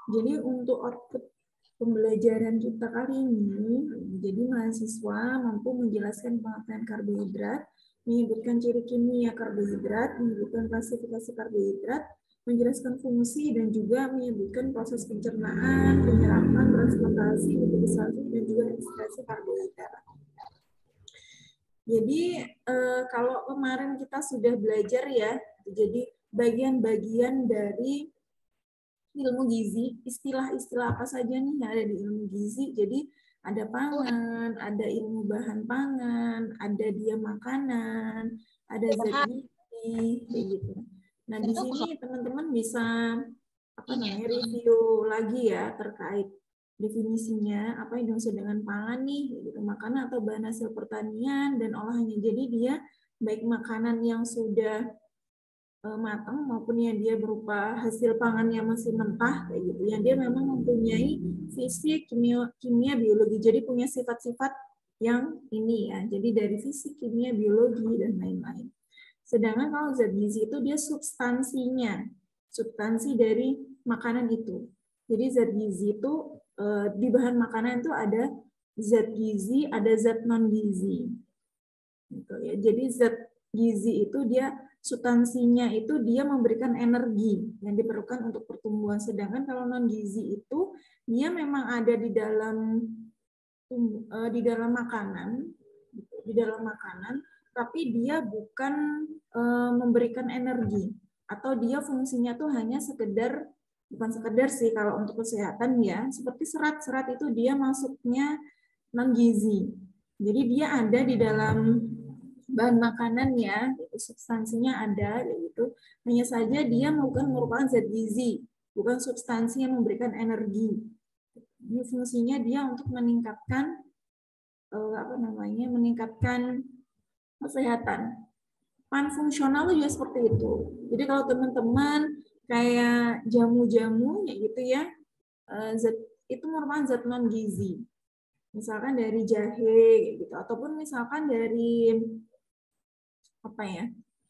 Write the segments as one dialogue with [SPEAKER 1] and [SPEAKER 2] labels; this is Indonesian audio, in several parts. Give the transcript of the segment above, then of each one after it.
[SPEAKER 1] Jadi untuk output pembelajaran kita kali ini, jadi mahasiswa mampu menjelaskan pengertian karbohidrat, menyebutkan ciri kimia karbohidrat, menyebutkan klasifikasi karbohidrat, menjelaskan fungsi dan juga menyebutkan proses pencernaan, penyerapan, transportasi, metabolisasi dan juga ekstrasi karbohidrat. Jadi kalau kemarin kita sudah belajar ya, jadi bagian-bagian dari ilmu gizi, istilah-istilah apa saja nih yang ada di ilmu gizi. Jadi ada pangan, ada ilmu bahan pangan, ada dia makanan, ada zat gizi, kayak gitu. Nah, di sini teman-teman bisa review lagi ya terkait definisinya, apa yang dimaksud dengan pangan nih, gitu, makanan atau bahan hasil pertanian dan olahannya. Jadi dia baik makanan yang sudah matang maupun yang dia berupa hasil pangan yang masih mentah kayak gitu, yang dia memang mempunyai fisik, kimia, biologi, jadi punya sifat-sifat yang ini ya, jadi dari fisik, kimia, biologi dan lain-lain. Sedangkan kalau zat gizi itu dia substansinya, substansi dari makanan itu. Jadi zat gizi itu di bahan makanan itu ada zat gizi, ada zat non gizi. Gitu ya. Jadi zat gizi itu dia substansinya itu dia memberikan energi yang diperlukan untuk pertumbuhan. Sedangkan kalau non gizi itu dia memang ada di dalam makanan, di dalam makanan, tapi dia bukan memberikan energi atau dia fungsinya tuh hanya sekedar, bukan sekedar sih kalau untuk kesehatan ya, seperti serat-serat itu dia masuknya non gizi. Jadi dia ada di dalam bahan makanan ya, substansinya ada gitu. Hanya saja dia bukan merupakan zat gizi, bukan substansi yang memberikan energi. Ini fungsinya dia untuk meningkatkan meningkatkan kesehatan. Pan fungsional juga seperti itu. Jadi kalau teman-teman kayak jamu-jamu ya gitu ya, zat itu merupakan zat non gizi. Misalkan dari jahe gitu, ataupun misalkan dari apa ya?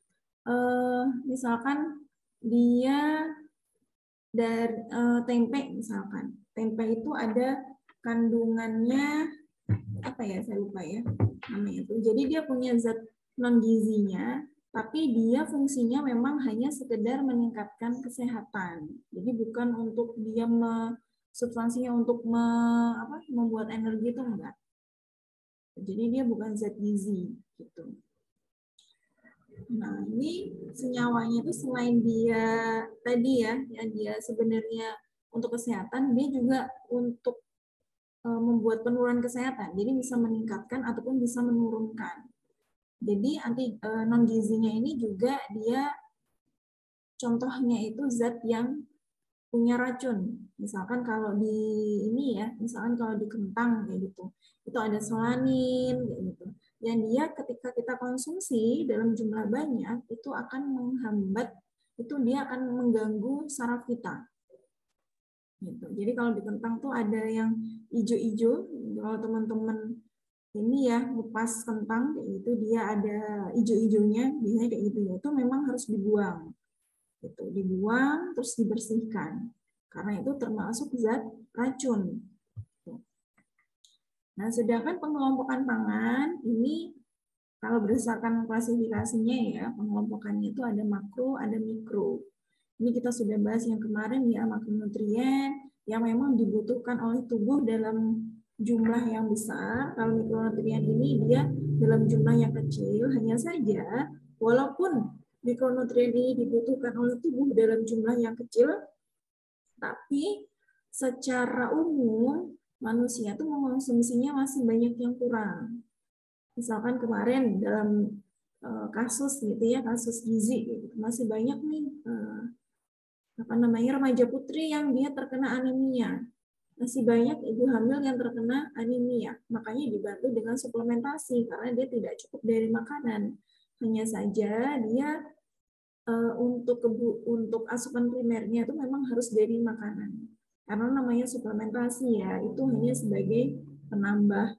[SPEAKER 1] Misalkan dia dari tempe misalkan. Tempe itu ada kandungannya apa ya, saya lupa ya namanya itu. Jadi dia punya zat non gizinya, tapi dia fungsinya memang hanya sekedar meningkatkan kesehatan. Jadi bukan untuk dia substansinya untuk membuat energi itu enggak. Jadi dia bukan zat gizi gitu. Nah, ini senyawanya itu selain dia tadi ya, yang dia sebenarnya untuk kesehatan, dia juga untuk membuat penurunan kesehatan. Jadi bisa meningkatkan ataupun bisa menurunkan. Jadi non gizinya ini juga dia contohnya itu zat yang punya racun. Misalkan kalau di ini ya, misalkan kalau di kentang kayak gitu, itu ada solanin kayak gitu. Yang dia ketika kita konsumsi dalam jumlah banyak itu akan menghambat, itu dia akan mengganggu saraf kita. Gitu. Jadi kalau di kentang tuh ada yang hijau-hijau, kalau teman-teman ini ya ngupas kentang kayak gitu, dia ada hijau-hijaunya, biasanya kayak gitu ya, itu memang harus dibuang. Gitu. Dibuang terus dibersihkan. Karena itu termasuk zat racun. Nah, sedangkan pengelompokan pangan ini kalau berdasarkan klasifikasinya ya, pengelompokannya itu ada makro, ada mikro. Ini kita sudah bahas yang kemarin ya, makronutrien yang memang dibutuhkan oleh tubuh dalam jumlah yang besar. Kalau mikronutrien ini dia dalam jumlah yang kecil, hanya saja walaupun mikronutrien ini dibutuhkan oleh tubuh dalam jumlah yang kecil, tapi secara umum manusia tuh mengonsumsinya masih banyak yang kurang. Misalkan kemarin dalam kasus gitu ya, kasus gizi gitu, masih banyak nih remaja putri yang dia terkena anemia. Masih banyak ibu hamil yang terkena anemia. Makanya dibantu dengan suplementasi karena dia tidak cukup dari makanan. Hanya saja dia untuk asupan primernya itu memang harus dari makanan. Karena namanya suplementasi ya, itu hanya sebagai penambah.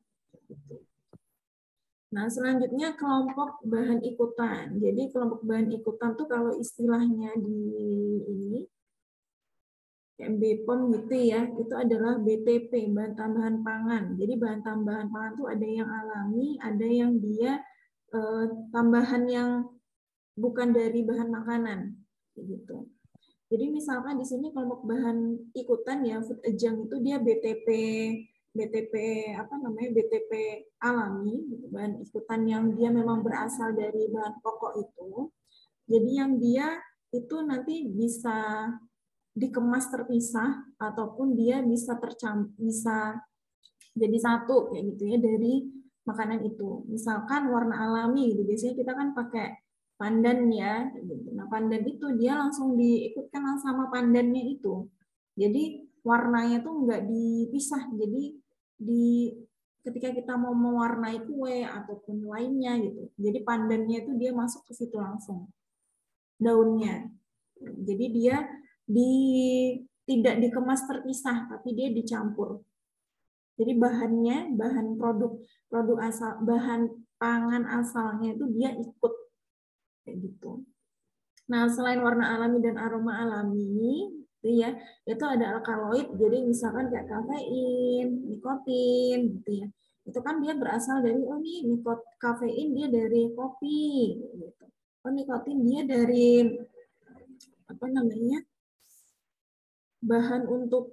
[SPEAKER 1] Nah, selanjutnya kelompok bahan ikutan. Jadi kelompok bahan ikutan tuh kalau istilahnya di ini kayak BPOM gitu ya, itu adalah BTP, bahan tambahan pangan. Jadi bahan tambahan pangan itu ada yang alami, ada yang dia tambahan yang bukan dari bahan makanan, gitu. Jadi misalkan di sini kelompok bahan ikutan ya, food adjunct itu dia BTP apa namanya, BTP alami, bahan ikutan yang dia memang berasal dari bahan pokok itu. Jadi yang dia itu nanti bisa dikemas terpisah ataupun dia bisa bisa jadi satu kayak gitu ya dari makanan itu. Misalkan warna alami gitu, biasanya kita kan pakai pandan ya. Nah, pandan itu dia langsung diikutkan sama pandannya itu. Jadi warnanya tuh nggak dipisah. Jadi ketika kita mau mewarnai kue ataupun lainnya gitu. Jadi pandannya itu dia masuk ke situ langsung. Daunnya. Jadi dia tidak dikemas terpisah, tapi dia dicampur. Jadi bahannya, produk asal, bahan pangan asalnya itu dia ikut kayak gitu. Nah, selain warna alami dan aroma alami, itu ya, itu ada alkaloid. Jadi misalkan kayak kafein, nikotin, gitu ya. Itu kan dia berasal dari kafein dia dari kopi, gitu. Oh, nikotin dia dari apa namanya? Bahan untuk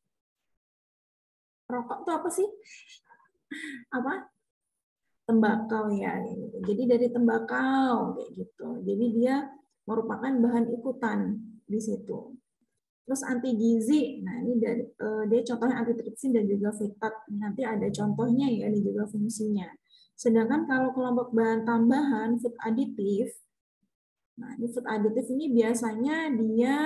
[SPEAKER 1] rokok tuh apa sih? Apa? Tembakau ya, gitu. Jadi dari tembakau kayak gitu. Jadi dia merupakan bahan ikutan di situ. Terus anti gizi, nah ini dia contohnya antitripsin dan juga fitat. Nanti ada contohnya ya, ini juga fungsinya. Sedangkan kalau kelompok bahan tambahan food aditif, nah ini food aditif ini biasanya dia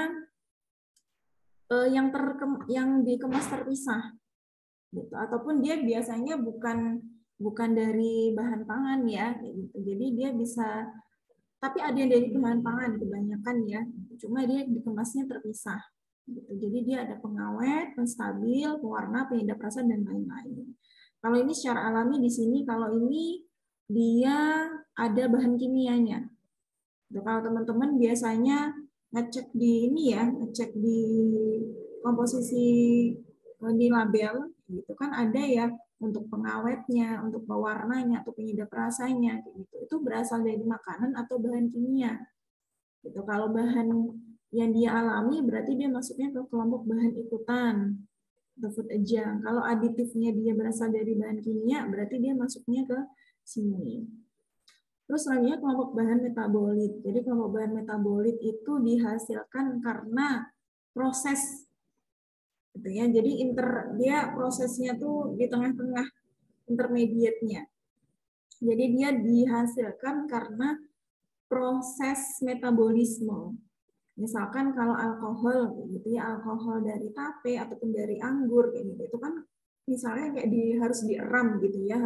[SPEAKER 1] yang dikemas terpisah, gitu. Ataupun dia biasanya bukan dari bahan pangan ya, gitu. Jadi dia bisa, tapi ada yang dari bahan pangan kebanyakan ya, cuma dia dikemasnya terpisah. Gitu. Jadi dia ada pengawet, penstabil, pewarna, penyedap rasa dan lain-lain. Kalau ini secara alami di sini, kalau ini dia ada bahan kimianya. Gitu. Kalau teman-teman biasanya ngecek di ini ya, ngecek di komposisi di label, gitu kan ada ya untuk pengawetnya, untuk pewarnanya, atau penyedap rasanya, gitu. Itu berasal dari makanan atau bahan kimia. Gitu. Kalau bahan yang dia alami berarti dia masuknya ke kelompok bahan ikutan atau food adjunct. Kalau aditifnya dia berasal dari bahan kimia berarti dia masuknya ke sini. Terus selanjutnya kelompok bahan metabolit. Jadi kelompok bahan metabolit itu dihasilkan karena proses, gitu ya. Jadi dia prosesnya tuh di tengah-tengah intermediate-nya. Jadi dia dihasilkan karena proses metabolisme. Misalkan kalau alkohol, gitu ya, alkohol dari tape ataupun dari anggur, kayak gitu, itu kan misalnya kayak harus dieram gitu ya,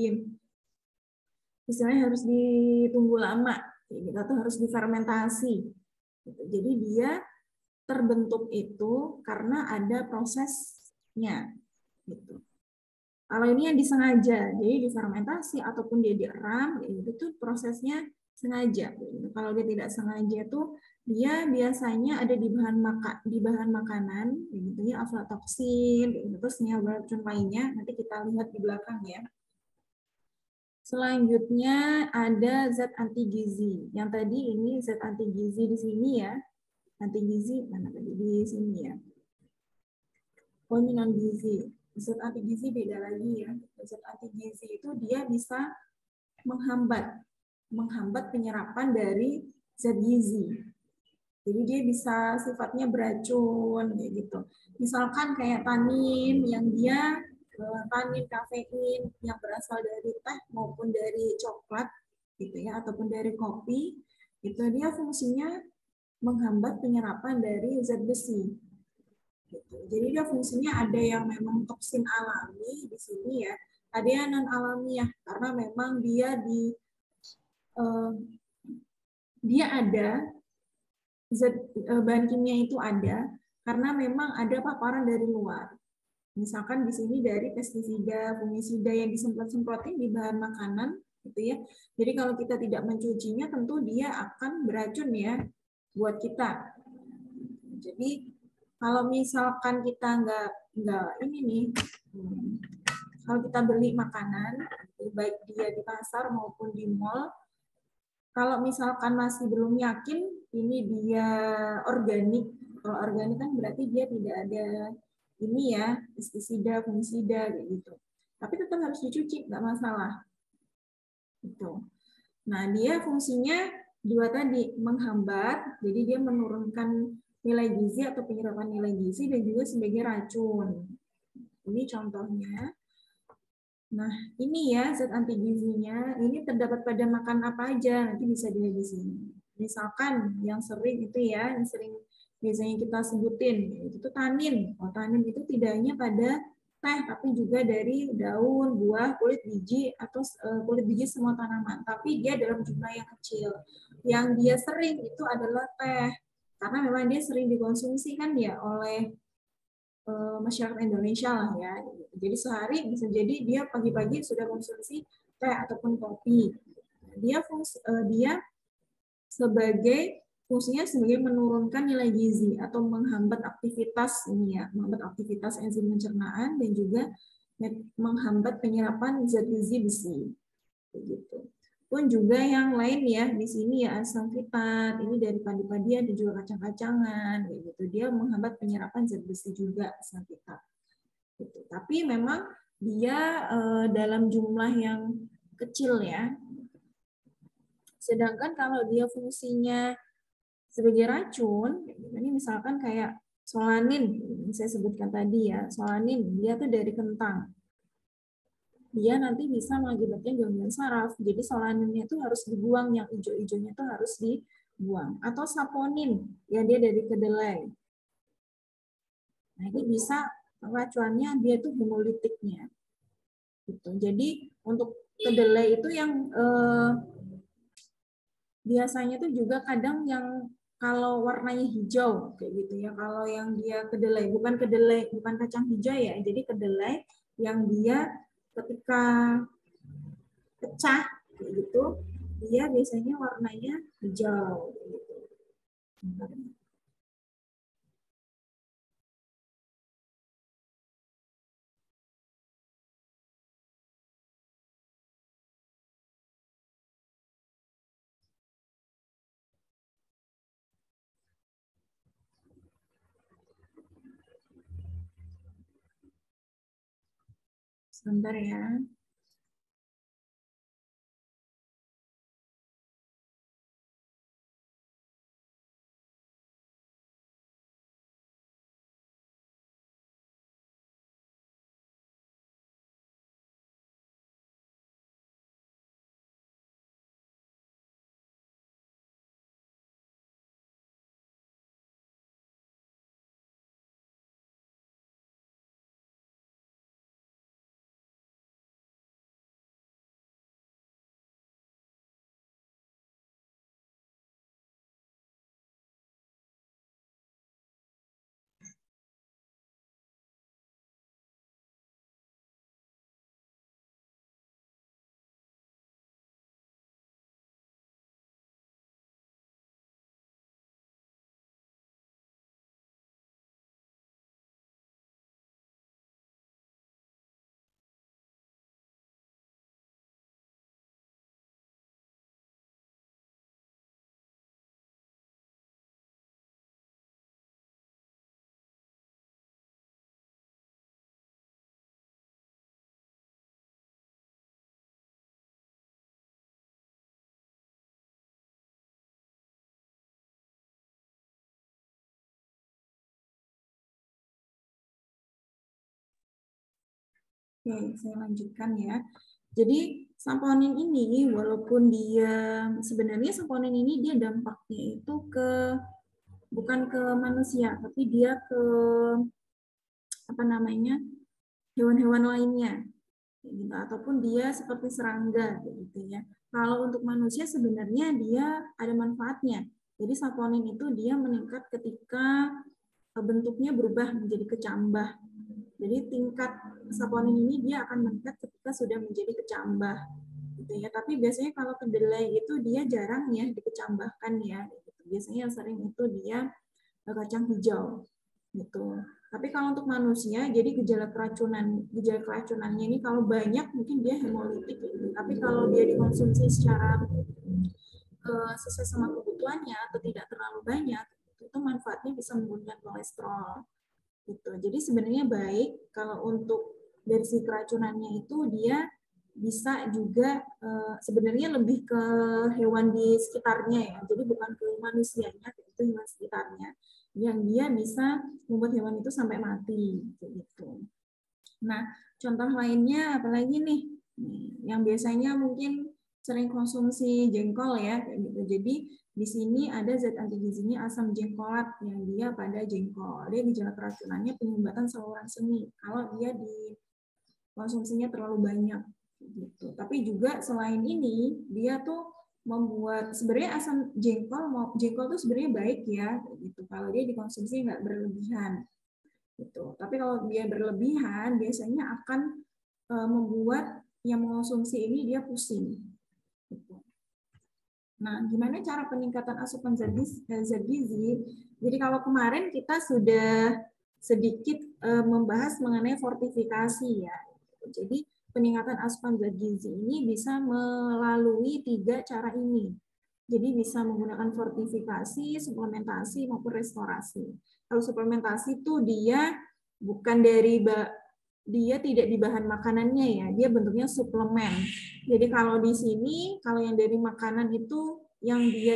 [SPEAKER 1] misalnya harus ditunggu lama, gitu, atau harus difermentasi. Gitu. Jadi dia terbentuk itu karena ada prosesnya. Gitu. Kalau ini yang disengaja, jadi difermentasi ataupun dia dieram, itu tuh prosesnya sengaja. Gitu. Kalau dia tidak sengaja tuh dia biasanya ada di bahan makanan, gitu ya, aflatoksin, gitu, terus senyawa beracun lainnya. Nanti kita lihat di belakang ya. Selanjutnya ada zat anti gizi. Yang tadi ini zat anti gizi di sini ya. Anti gizi mana tadi di sini ya. Oh ini non gizi. Zat anti gizi beda lagi ya. Zat anti gizi itu dia bisa menghambat penyerapan dari zat gizi. Jadi dia bisa sifatnya beracun kayak gitu. Misalkan kayak tanin yang dia tanin kafein yang berasal dari teh maupun dari coklat gitu ya, ataupun dari kopi, itu dia fungsinya menghambat penyerapan dari zat besi. Gitu. Jadi dia fungsinya ada yang memang toksin alami di sini ya, ada yang non alamiah karena memang dia ada zat bahan kimia itu ada karena memang ada paparan dari luar. Misalkan di sini dari pestisida, fungisida yang disemprot-semprotin di bahan makanan, gitu ya. Jadi kalau kita tidak mencucinya, tentu dia akan beracun ya buat kita. Jadi Kalau misalkan kita nggak ini nih, kalau kita beli makanan, baik dia di pasar maupun di mall, kalau misalkan masih belum yakin ini dia organik, kalau organik kan berarti dia tidak ada ini ya, pestisida, fungisida gitu. Tapi tetap harus dicuci, nggak masalah. Gitu. Nah, dia fungsinya dua tadi, menghambat, jadi dia menurunkan nilai gizi atau penyerapan nilai gizi dan juga sebagai racun. Ini contohnya. Nah, ini ya zat anti gizinya, ini terdapat pada makan apa aja, nanti bisa dilihat di sini. Misalkan yang sering itu ya, yang sering biasanya kita sebutin, itu tanin. Oh, tanin itu tidak hanya pada teh, tapi juga dari daun, buah, kulit biji, atau kulit biji semua tanaman. Tapi dia dalam jumlah yang kecil. Yang dia sering itu adalah teh, karena memang dia sering dikonsumsi kan ya oleh masyarakat Indonesia lah ya. Jadi sehari bisa jadi dia pagi-pagi sudah konsumsi teh ataupun kopi. Dia sebagai fungsinya sebagai menurunkan nilai gizi atau menghambat aktivitas ini ya, menghambat aktivitas enzim pencernaan dan juga menghambat penyerapan zat gizi besi. Begitu. Pun juga yang lain ya, di sini ya asam fitat, ini dari padi-padian dan juga kacang-kacangan, gitu. Dia menghambat penyerapan zat besi juga asam fitat. Gitu. Tapi memang dia dalam jumlah yang kecil ya. Sedangkan kalau dia fungsinya sebagai racun, ini misalkan kayak solanin, saya sebutkan tadi ya, solanin dia tuh dari kentang. Dia nanti bisa mengakibatkan gangguan saraf. Jadi solaninnya itu harus dibuang, yang hijau-hijaunya itu harus dibuang. Atau saponin, ya dia dari kedelai. Nah ini bisa racuannya dia tuh hemolitiknya. Gitu. Jadi untuk kedelai itu yang biasanya tuh juga kadang yang kalau warnanya hijau kayak gitu ya. Kalau yang dia kedelai, bukan kacang hijau ya. Jadi kedelai yang dia ketika pecah kayak gitu, dia biasanya warnanya hijau gitu. Sebentar ya. Oke, saya lanjutkan ya. Jadi saponin ini walaupun dia sebenarnya saponin ini dia dampaknya itu bukan ke manusia, tapi dia ke apa namanya hewan-hewan lainnya, gitu. Ataupun dia seperti serangga, gitu ya. Kalau untuk manusia sebenarnya dia ada manfaatnya. Jadi saponin itu dia meningkat ketika bentuknya berubah menjadi kecambah. Jadi tingkat saponin ini dia akan meningkat ketika sudah menjadi kecambah, gitu ya. Tapi biasanya kalau kedelai itu dia jarang ya dikecambahkan ya. Gitu. Biasanya yang sering itu dia kacang hijau. gitu. Tapi kalau untuk manusia, jadi gejala keracunannya ini kalau banyak mungkin dia hemolitik gitu. Tapi kalau dia dikonsumsi secara sesuai sama kebutuhannya atau tidak terlalu banyak, itu manfaatnya bisa menurunkan kolesterol gitu. Jadi sebenarnya baik kalau untuk dari si keracunannya itu dia bisa juga sebenarnya lebih ke hewan di sekitarnya ya. Jadi bukan ke manusianya, itu hewan sekitarnya yang dia bisa membuat hewan itu sampai mati gitu. Nah, contoh lainnya apalagi nih? Yang biasanya mungkin sering konsumsi jengkol ya, kayak gitu. Jadi di sini ada zat anti gizinya asam jengkolat yang dia pada jengkol. Dia gejala keracunannya penyumbatan saluran seni kalau dia dikonsumsinya terlalu banyak gitu. Tapi juga selain ini dia tuh membuat sebenarnya asam jengkol tuh sebenarnya baik ya gitu. Kalau dia dikonsumsi nggak berlebihan gitu. Tapi kalau dia berlebihan biasanya akan membuat yang mengonsumsi ini dia pusing. Gitu. Nah, gimana cara peningkatan asupan zat gizi? Jadi kalau kemarin kita sudah sedikit membahas mengenai fortifikasi ya. Jadi peningkatan asupan zat gizi ini bisa melalui 3 cara ini. Jadi bisa menggunakan fortifikasi, suplementasi maupun restorasi. Kalau suplementasi itu dia bukan dari dia tidak di bahan makanannya ya, dia bentuknya suplemen. Jadi kalau di sini, kalau yang dari makanan itu yang dia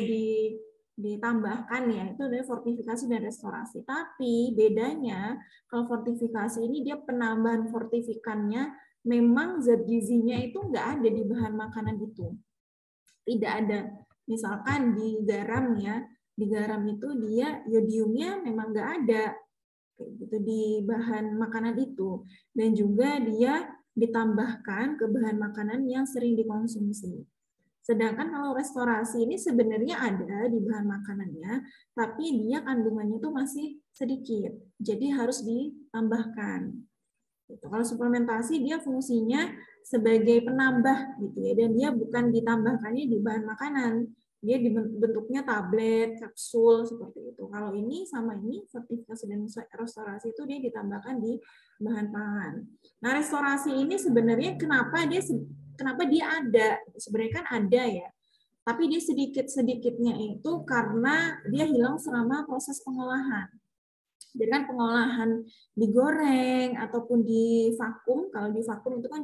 [SPEAKER 1] ditambahkan ya, itu dari fortifikasi dan restorasi. Tapi bedanya, kalau fortifikasi ini dia penambahan fortifikannya, memang zat gizinya itu nggak ada di bahan makanan itu. Tidak ada. Misalkan di garam ya, di garam itu dia yodiumnya memang nggak ada gitu di bahan makanan itu, dan juga dia ditambahkan ke bahan makanan yang sering dikonsumsi. Sedangkan kalau restorasi ini sebenarnya ada di bahan makanannya, tapi dia kandungannya itu masih sedikit, jadi harus ditambahkan. Kalau suplementasi dia fungsinya sebagai penambah gitu ya, dan dia bukan ditambahkannya di bahan makanan, dia bentuknya tablet, kapsul seperti itu. Kalau ini sama ini fortifikasi dan restorasi itu dia ditambahkan di bahan pangan. Nah, restorasi ini sebenarnya kenapa dia ada? Sebenarnya kan ada ya. Tapi dia sedikit-sedikitnya itu karena dia hilang selama proses pengolahan. Jadi kan pengolahan digoreng ataupun di vakum, kalau di vakum itu kan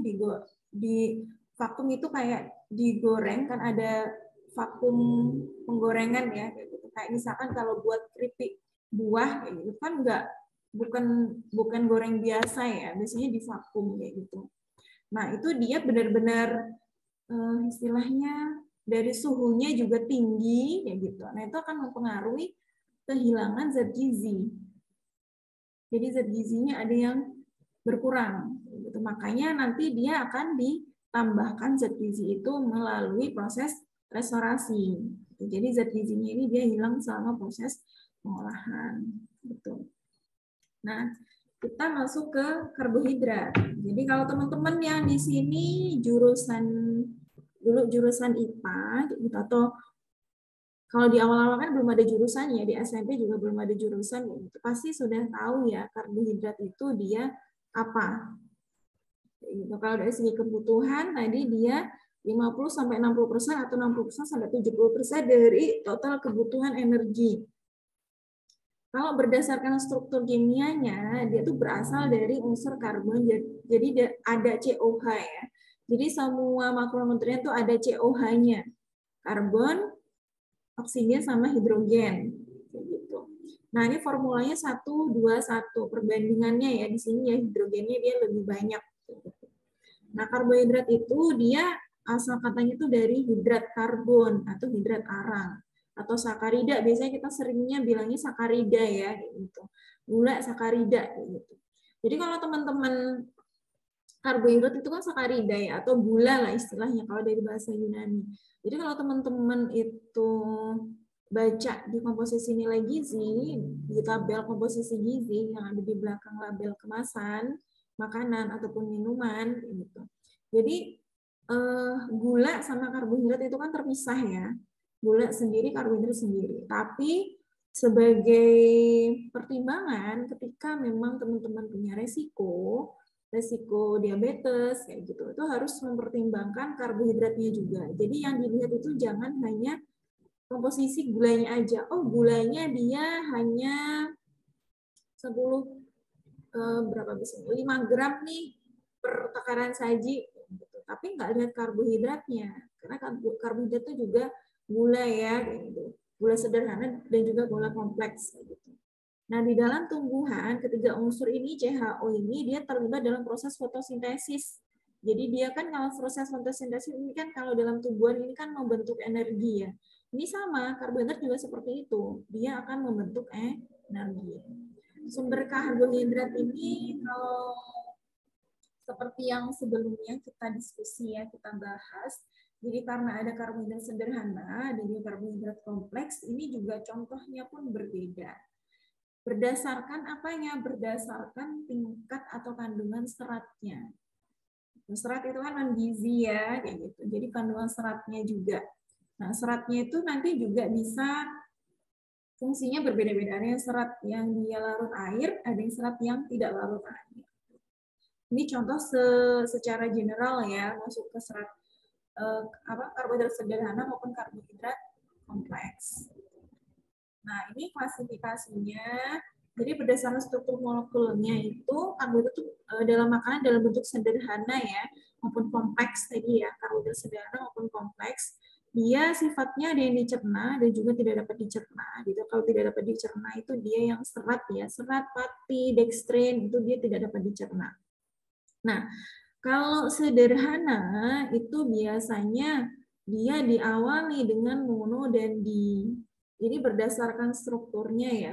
[SPEAKER 1] di vakum itu kayak digoreng kan ada vakum penggorengan ya kayak gitu. Kayak misalkan kalau buat keripik buah kayak gitu kan bukan goreng biasa ya, biasanya di vakum kayak gitu. Nah, itu dia benar-benar istilahnya dari suhunya juga tinggi ya gitu. Nah, itu akan mempengaruhi kehilangan zat gizi. Jadi zat gizinya ada yang berkurang. Gitu. Makanya nanti dia akan ditambahkan zat gizi itu melalui proses restorasi. Jadi zat gizinya ini dia hilang selama proses pengolahan. Gitu. Nah, kita masuk ke karbohidrat. Jadi kalau teman-teman yang di sini jurusan IPA gitu, atau kalau di awal-awal kan belum ada jurusannya, di SMP juga belum ada jurusan, gitu. Pasti sudah tahu ya karbohidrat itu dia apa. Gitu. Kalau dari segi kebutuhan tadi dia 50-60% atau 60-70% dari total kebutuhan energi. Kalau berdasarkan struktur kimianya, dia tuh berasal dari unsur karbon, jadi ada COH ya. Jadi semua makronutrien tuh ada COH-nya. Karbon, oksigen sama hidrogen gitu. Nah, ini formulanya 1:2:1 perbandingannya ya, di sini ya hidrogennya dia lebih banyak. Nah, karbohidrat itu dia asal katanya itu dari hidrat karbon atau hidrat arang atau sakarida. Biasanya kita seringnya bilangnya sakarida ya gitu. Gula sakarida gitu. Jadi kalau teman-teman karbohidrat itu kan sakarida ya atau gula lah istilahnya kalau dari bahasa Yunani. Jadi kalau teman-teman itu baca di komposisi nilai gizi, di tabel komposisi gizi yang ada di belakang label kemasan, makanan ataupun minuman gitu. Jadi gula sama karbohidrat itu kan terpisah ya. Gula sendiri, karbohidrat sendiri. Tapi sebagai pertimbangan ketika memang teman-teman punya resiko diabetes kayak gitu, itu harus mempertimbangkan karbohidratnya juga. Jadi yang dilihat itu jangan hanya komposisi gulanya aja. Oh, gulanya dia hanya 10 berapa bisa 5 gram nih per takaran saji gitu. Tapi nggak lihat karbohidratnya, karena karbohidrat itu juga gula ya gitu. Gula sederhana dan juga gula kompleks gitu. Nah, di dalam tumbuhan, ketiga unsur ini, CHO ini, dia terlibat dalam proses fotosintesis. Jadi dia kan kalau proses fotosintesis ini kan kalau dalam tumbuhan ini kan membentuk energi ya. Ini sama, karbohidrat juga seperti itu. Dia akan membentuk energi. Sumber karbohidrat ini kalau seperti yang sebelumnya kita diskusi ya, kita bahas. Jadi karena ada karbohidrat sederhana dan juga karbohidrat kompleks, ini juga contohnya pun berbeda. Berdasarkan apanya? Berdasarkan tingkat atau kandungan seratnya. Serat itu kan non-gizi ya, kayak gitu. Jadi kandungan seratnya juga. Nah, seratnya itu nanti juga bisa fungsinya berbeda-beda. Ada yang serat yang dia larut air, ada yang serat yang tidak larut air. Ini contoh secara general ya, masuk ke serat karbohidrat sederhana maupun karbohidrat kompleks. Nah, ini klasifikasinya. Jadi berdasarkan struktur molekulnya itu karbohidrat itu dalam makanan dalam bentuk sederhana ya maupun kompleks tadi ya, karbohidrat sederhana maupun kompleks. Dia sifatnya ada yang dicerna dan juga tidak dapat dicerna. Gitu. Kalau tidak dapat dicerna itu dia yang serat ya, serat, pati, dextrin itu dia tidak dapat dicerna. Nah, kalau sederhana itu biasanya dia diawali dengan mono dan di. Jadi berdasarkan strukturnya ya,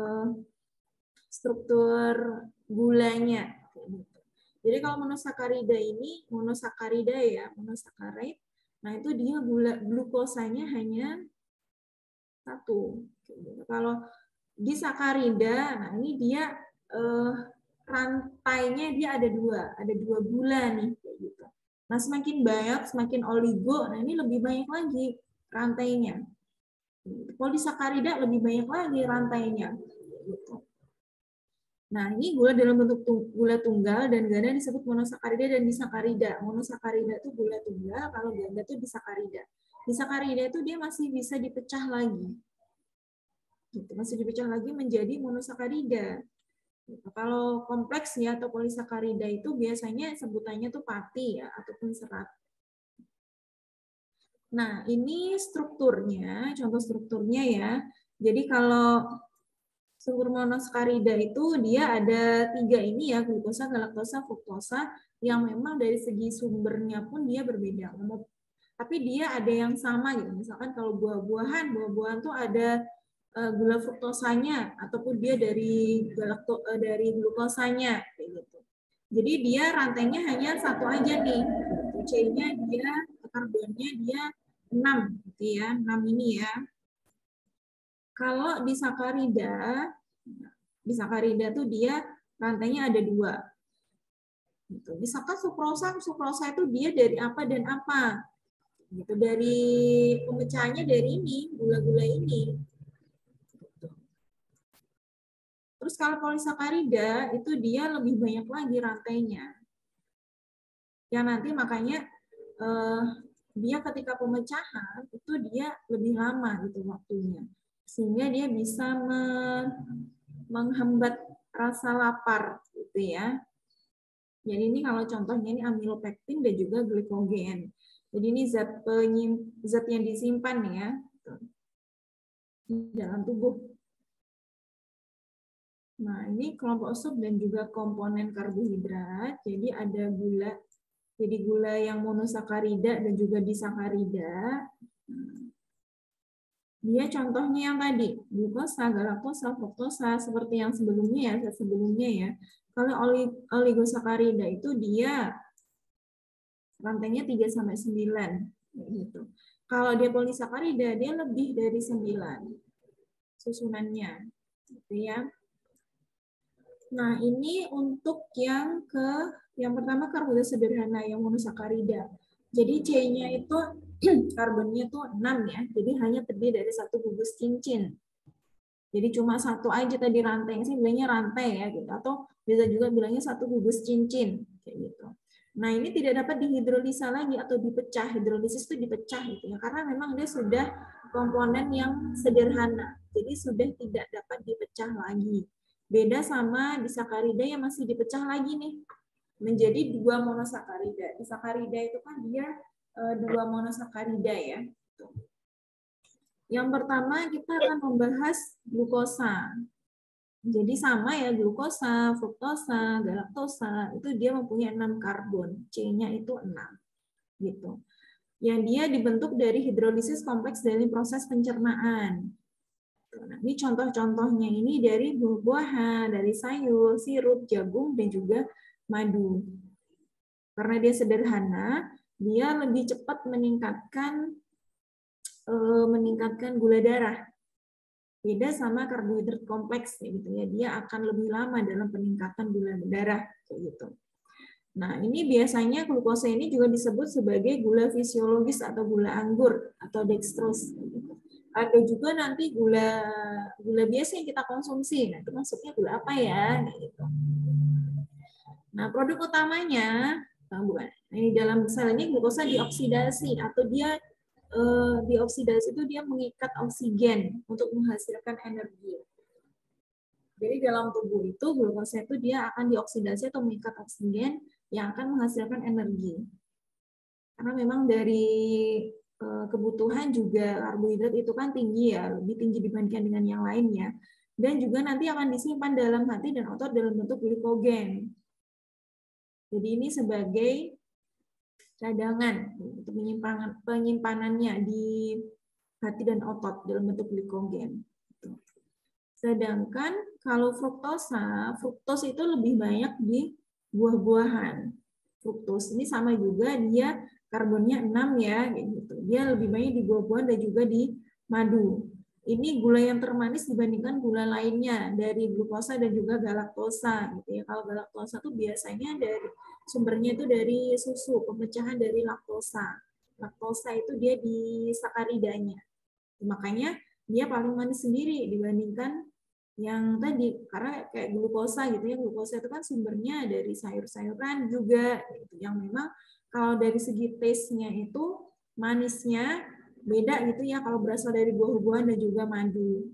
[SPEAKER 1] struktur gulanya. Jadi kalau monosakarida ini, monosakarida ya, monosakarid, nah itu dia glukosanya hanya 1. Kalau disakarida, nah ini dia rantainya dia ada 2 gula nih kayak gitu. Nah semakin banyak, semakin oligo, nah ini lebih banyak lagi rantainya. Kalau disakarida lebih banyak lagi rantainya. Gitu. Nah, ini gula dalam bentuk gula tunggal dan ganda disebut monosakarida dan disakarida. Monosakarida itu gula tunggal, kalau ganda itu disakarida. Disakarida itu dia masih bisa dipecah lagi. Gitu, masih dipecah lagi menjadi monosakarida. Gitu. Kalau kompleks ya atau polisakarida itu biasanya sebutannya tuh pati ya ataupun serat. Nah, ini strukturnya, contoh strukturnya ya. Jadi kalau struktur monosakarida itu dia ada 3 ini ya, glukosa, galaktosa, fruktosa, yang memang dari segi sumbernya pun dia berbeda. Tapi dia ada yang sama gitu. Misalkan kalau buah-buahan tuh ada gula fruktosanya ataupun dia dari glukosanya kayak gitu. Jadi dia rantainya hanya satu aja nih. C-nya dia karbonnya dia 6 gitu ya, 6 ini ya. Kalau di sakarida tuh dia rantainya ada 2. Gitu. Misalkan sukrosa itu dia dari apa dan apa. Gitu. Dari pemecahannya dari ini, gula-gula ini. Gitu. Terus kalau polisakarida itu dia lebih banyak lagi rantainya. Ya nanti makanya dia ketika pemecahan itu dia lebih lama gitu waktunya. Sehingga dia bisa menghambat rasa lapar gitu ya. Jadi ini kalau contohnya ini amilopektin dan juga glikogen. Jadi ini zat yang disimpan ya di dalam tubuh. Nah, ini kelompok sub dan juga komponen karbohidrat. Jadi ada gula. Jadi gula yang monosakarida dan juga disakarida. Dia contohnya yang tadi, glukosa, galaktosa, fruktosa, seperti yang sebelumnya ya. Kalau oligosakarida itu dia rantainya 3-9 gitu. Kalau dia polisakarida dia lebih dari 9 susunannya gitu ya. Nah, ini untuk yang pertama karbohidrat sederhana yang monosakarida. Jadi C-nya itu karbonnya tuh 6 ya. Jadi hanya terdiri dari 1 gugus cincin. Jadi cuma satu aja tadi rantai, saya bilangnya rantai ya gitu, atau bisa juga bilangnya satu gugus cincin kayak gitu. Nah, ini tidak dapat dihidrolisa lagi atau dipecah. Hidrolisis itu dipecah gitu ya, karena memang dia sudah komponen yang sederhana. Jadi sudah tidak dapat dipecah lagi. Beda sama disakarida yang masih dipecah lagi nih menjadi 2 monosakarida. Disakarida itu kan dia 2 monosakarida ya. Yang pertama kita akan membahas glukosa. Jadi sama ya, glukosa, fruktosa, galaktosa, itu dia mempunyai 6 karbon, C-nya itu 6. Gitu. Yang dia dibentuk dari hidrolisis kompleks dari proses pencernaan. Nah, ini contoh-contohnya ini dari buah-buahan, dari sayur, sirup, jagung, dan juga madu. Karena dia sederhana, dia lebih cepat meningkatkan gula darah. Beda sama karbohidrat kompleks gitu ya, dia akan lebih lama dalam peningkatan gula darah kayak gitu. Nah, ini biasanya glukosa ini juga disebut sebagai gula fisiologis atau gula anggur atau dextrose. Ada juga nanti gula biasa yang kita konsumsi. Nah, itu maksudnya gula apa ya? Gitu. Nah, produk utamanya ini dalam sel ini glukosa dioksidasi atau dia dioksidasi itu dia mengikat oksigen untuk menghasilkan energi. Jadi dalam tubuh itu glukosa itu dia akan dioksidasi atau mengikat oksigen yang akan menghasilkan energi. Karena memang dari kebutuhan juga karbohidrat itu kan tinggi ya, lebih tinggi dibandingkan dengan yang lainnya. Dan juga nanti akan disimpan dalam hati dan otot dalam bentuk glikogen. Jadi ini sebagai cadangan untuk penyimpanannya di hati dan otot dalam bentuk glikogen. Sedangkan kalau fruktosa, fruktos itu lebih banyak di buah-buahan. Fruktos ini sama juga dia karbonnya 6 ya, gitu. Dia lebih banyak di buah-buahan dan juga di madu. Ini gula yang termanis dibandingkan gula lainnya dari glukosa dan juga galaktosa gitu ya. Kalau galaktosa itu biasanya dari sumbernya itu dari susu, pemecahan dari laktosa. Laktosa itu dia di sakaridanya. Makanya dia paling manis sendiri dibandingkan yang tadi, karena kayak glukosa gitu ya, glukosa itu kan sumbernya dari sayur-sayuran juga gitu, yang memang kalau dari segi taste-nya itu manisnya beda gitu ya kalau berasal dari buah-buahan dan juga madu.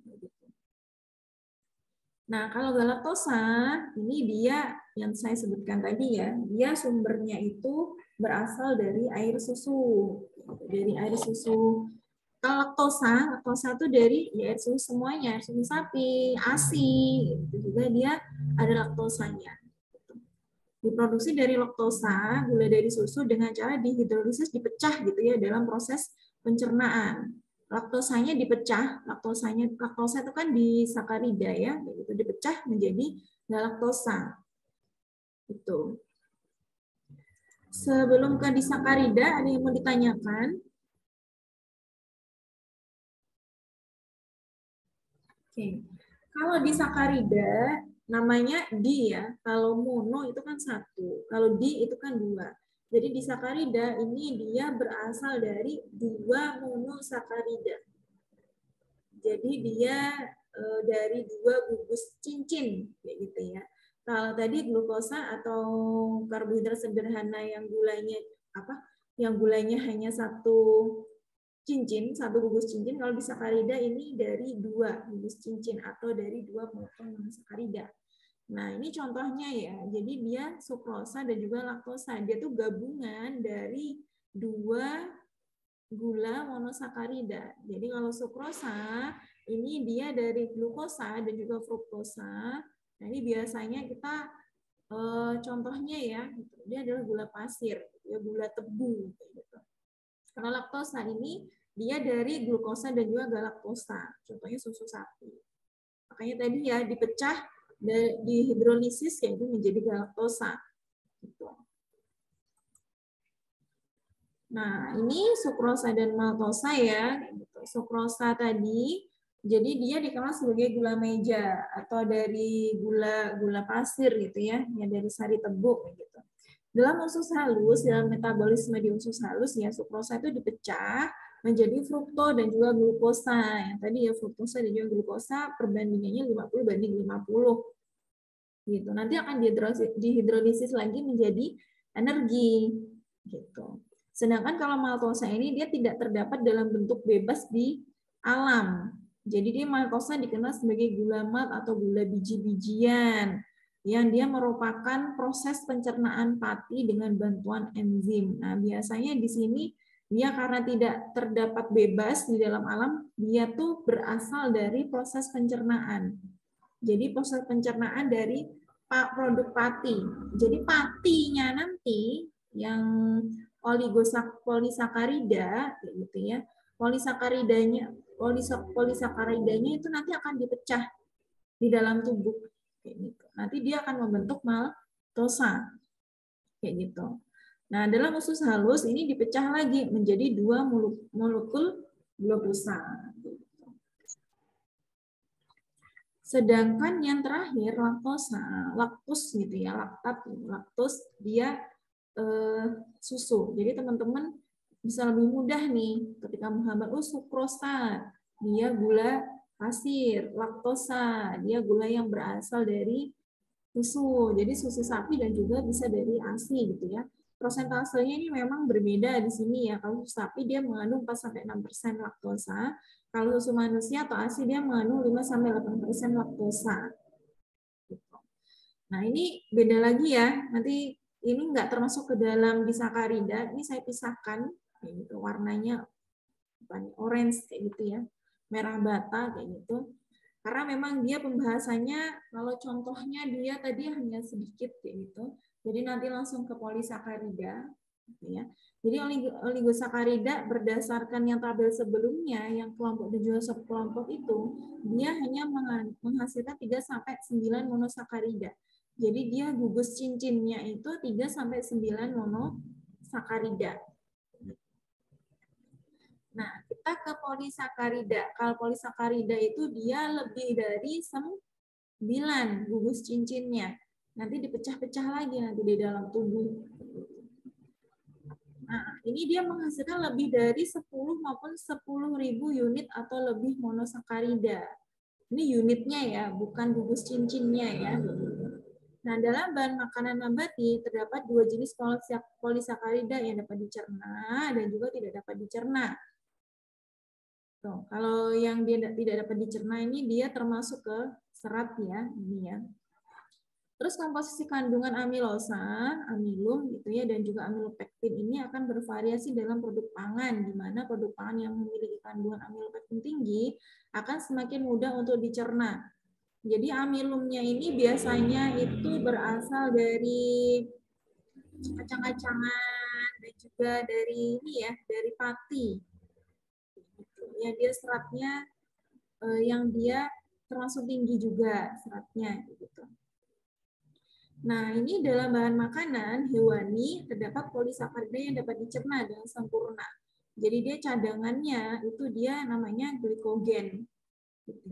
[SPEAKER 1] Nah, kalau galaktosa ini dia yang saya sebutkan tadi ya, dia sumbernya itu berasal dari air susu, dari air susu. Kalau laktosa itu dari ya air susu semuanya, air susu sapi, ASI, itu juga dia ada laktosanya. Diproduksi dari laktosa, gula dari susu dengan cara dihidrolisis dipecah gitu ya dalam proses pencernaan. Laktosanya dipecah, laktosa itu kan disakarida ya, gitu dipecah menjadi galaktosa. Itu. Sebelum ke disakarida, ada yang mau ditanyakan? Oke. Kalau disakarida namanya di ya, kalau mono itu kan 1, kalau di itu kan 2. Jadi disakarida ini dia berasal dari 2 monosakarida. Jadi dia dari 2 gugus cincin kayak gitu ya. Kalau tadi glukosa atau karbohidrat sederhana yang gulanya Yang gulanya hanya 1 cincin, 1 gugus cincin. Kalau disakarida ini dari 2 gugus cincin atau dari 2 monosakarida. Nah, ini contohnya ya. Jadi dia sukrosa dan juga laktosa. Dia tuh gabungan dari 2 gula monosakarida. Jadi kalau sukrosa ini dia dari glukosa dan juga fruktosa. Nah, ini biasanya kita contohnya ya, dia adalah gula pasir, ya gula tebu gitu. Kalau laktosa ini dia dari glukosa dan juga galaktosa. Contohnya susu sapi. Makanya tadi ya dipecah di hidrolisis yaitu menjadi galaktosa. Gitu. Nah, ini sukrosa dan maltosa ya. Sukrosa tadi, jadi dia dikenal sebagai gula meja atau dari gula pasir gitu ya, dari sari tebu gitu. Dalam usus halus, dalam metabolisme di usus halus ya, sukrosa itu dipecah menjadi frukto dan juga glukosa. Yang tadi ya fruktosa dan juga glukosa perbandingannya 50:50. Gitu. Nanti akan dihidrolisis lagi menjadi energi. Gitu. Sedangkan kalau maltosa ini dia tidak terdapat dalam bentuk bebas di alam. Jadi dia maltosa dikenal sebagai gula malt atau gula biji-bijian yang dia merupakan proses pencernaan pati dengan bantuan enzim. Nah, biasanya di sini dia karena tidak terdapat bebas di dalam alam, dia tuh berasal dari proses pencernaan. Jadi proses pencernaan dari produk pati. Jadi patinya nanti yang polisakarida gitu ya. Polisakaridanya itu nanti akan dipecah di dalam tubuh kayak gitu. Nanti dia akan membentuk maltosa kayak gitu. Nah, dalam usus halus ini dipecah lagi menjadi 2 molekul glukosa. Sedangkan yang terakhir laktus gitu ya, laktus dia susu. Jadi teman-teman bisa lebih mudah nih ketika menghambat sukrosa, dia gula pasir, laktosa, dia gula yang berasal dari susu. Jadi susu sapi dan juga bisa dari ASI gitu ya. Prosentasenya ini memang berbeda di sini ya. Kalau susu sapi dia mengandung 4-6% laktosa, kalau susu manusia atau ASI dia mengandung 5-8% laktosa. Nah, ini beda lagi ya. Nanti ini enggak termasuk ke dalam disakarida. Ini saya pisahkan kayak gitu. Warnanya orange kayak gitu ya. Merah bata kayak gitu. Karena memang dia pembahasannya kalau contohnya dia tadi hanya sedikit kayak gitu. Jadi nanti langsung ke polisakarida gitu ya. Jadi oligosakarida berdasarkan yang tabel sebelumnya yang kelompok dan juga subkelompok itu dia hanya menghasilkan 3-9 monosakarida. Jadi dia gugus cincinnya itu 3-9 monosakarida. Nah, kita ke polisakarida. Kalau polisakarida itu dia lebih dari 9 gugus cincinnya. Nanti dipecah-pecah lagi nanti di dalam tubuh. Nah, ini dia menghasilkan lebih dari 10 maupun 10.000 unit atau lebih monosakarida. Ini unitnya ya, bukan gugus cincinnya ya. Nah, dalam bahan makanan nabati terdapat 2 jenis polisakarida yang dapat dicerna dan juga tidak dapat dicerna. Tuh, kalau yang dia tidak dapat dicerna ini dia termasuk ke serat ya, ini ya. Terus komposisi kandungan amilosa, amilum gitu ya, dan juga amilopektin ini akan bervariasi dalam produk pangan, di mana produk pangan yang memiliki kandungan amilopektin tinggi akan semakin mudah untuk dicerna. Jadi amilumnya ini biasanya itu berasal dari kacang-kacangan dan juga dari ini ya, dari pati. Ya, dia seratnya yang dia termasuk tinggi juga seratnya gitu. Nah, ini dalam bahan makanan hewani terdapat polisakarida yang dapat dicerna dengan sempurna. Jadi dia cadangannya itu dia namanya glikogen. Gitu.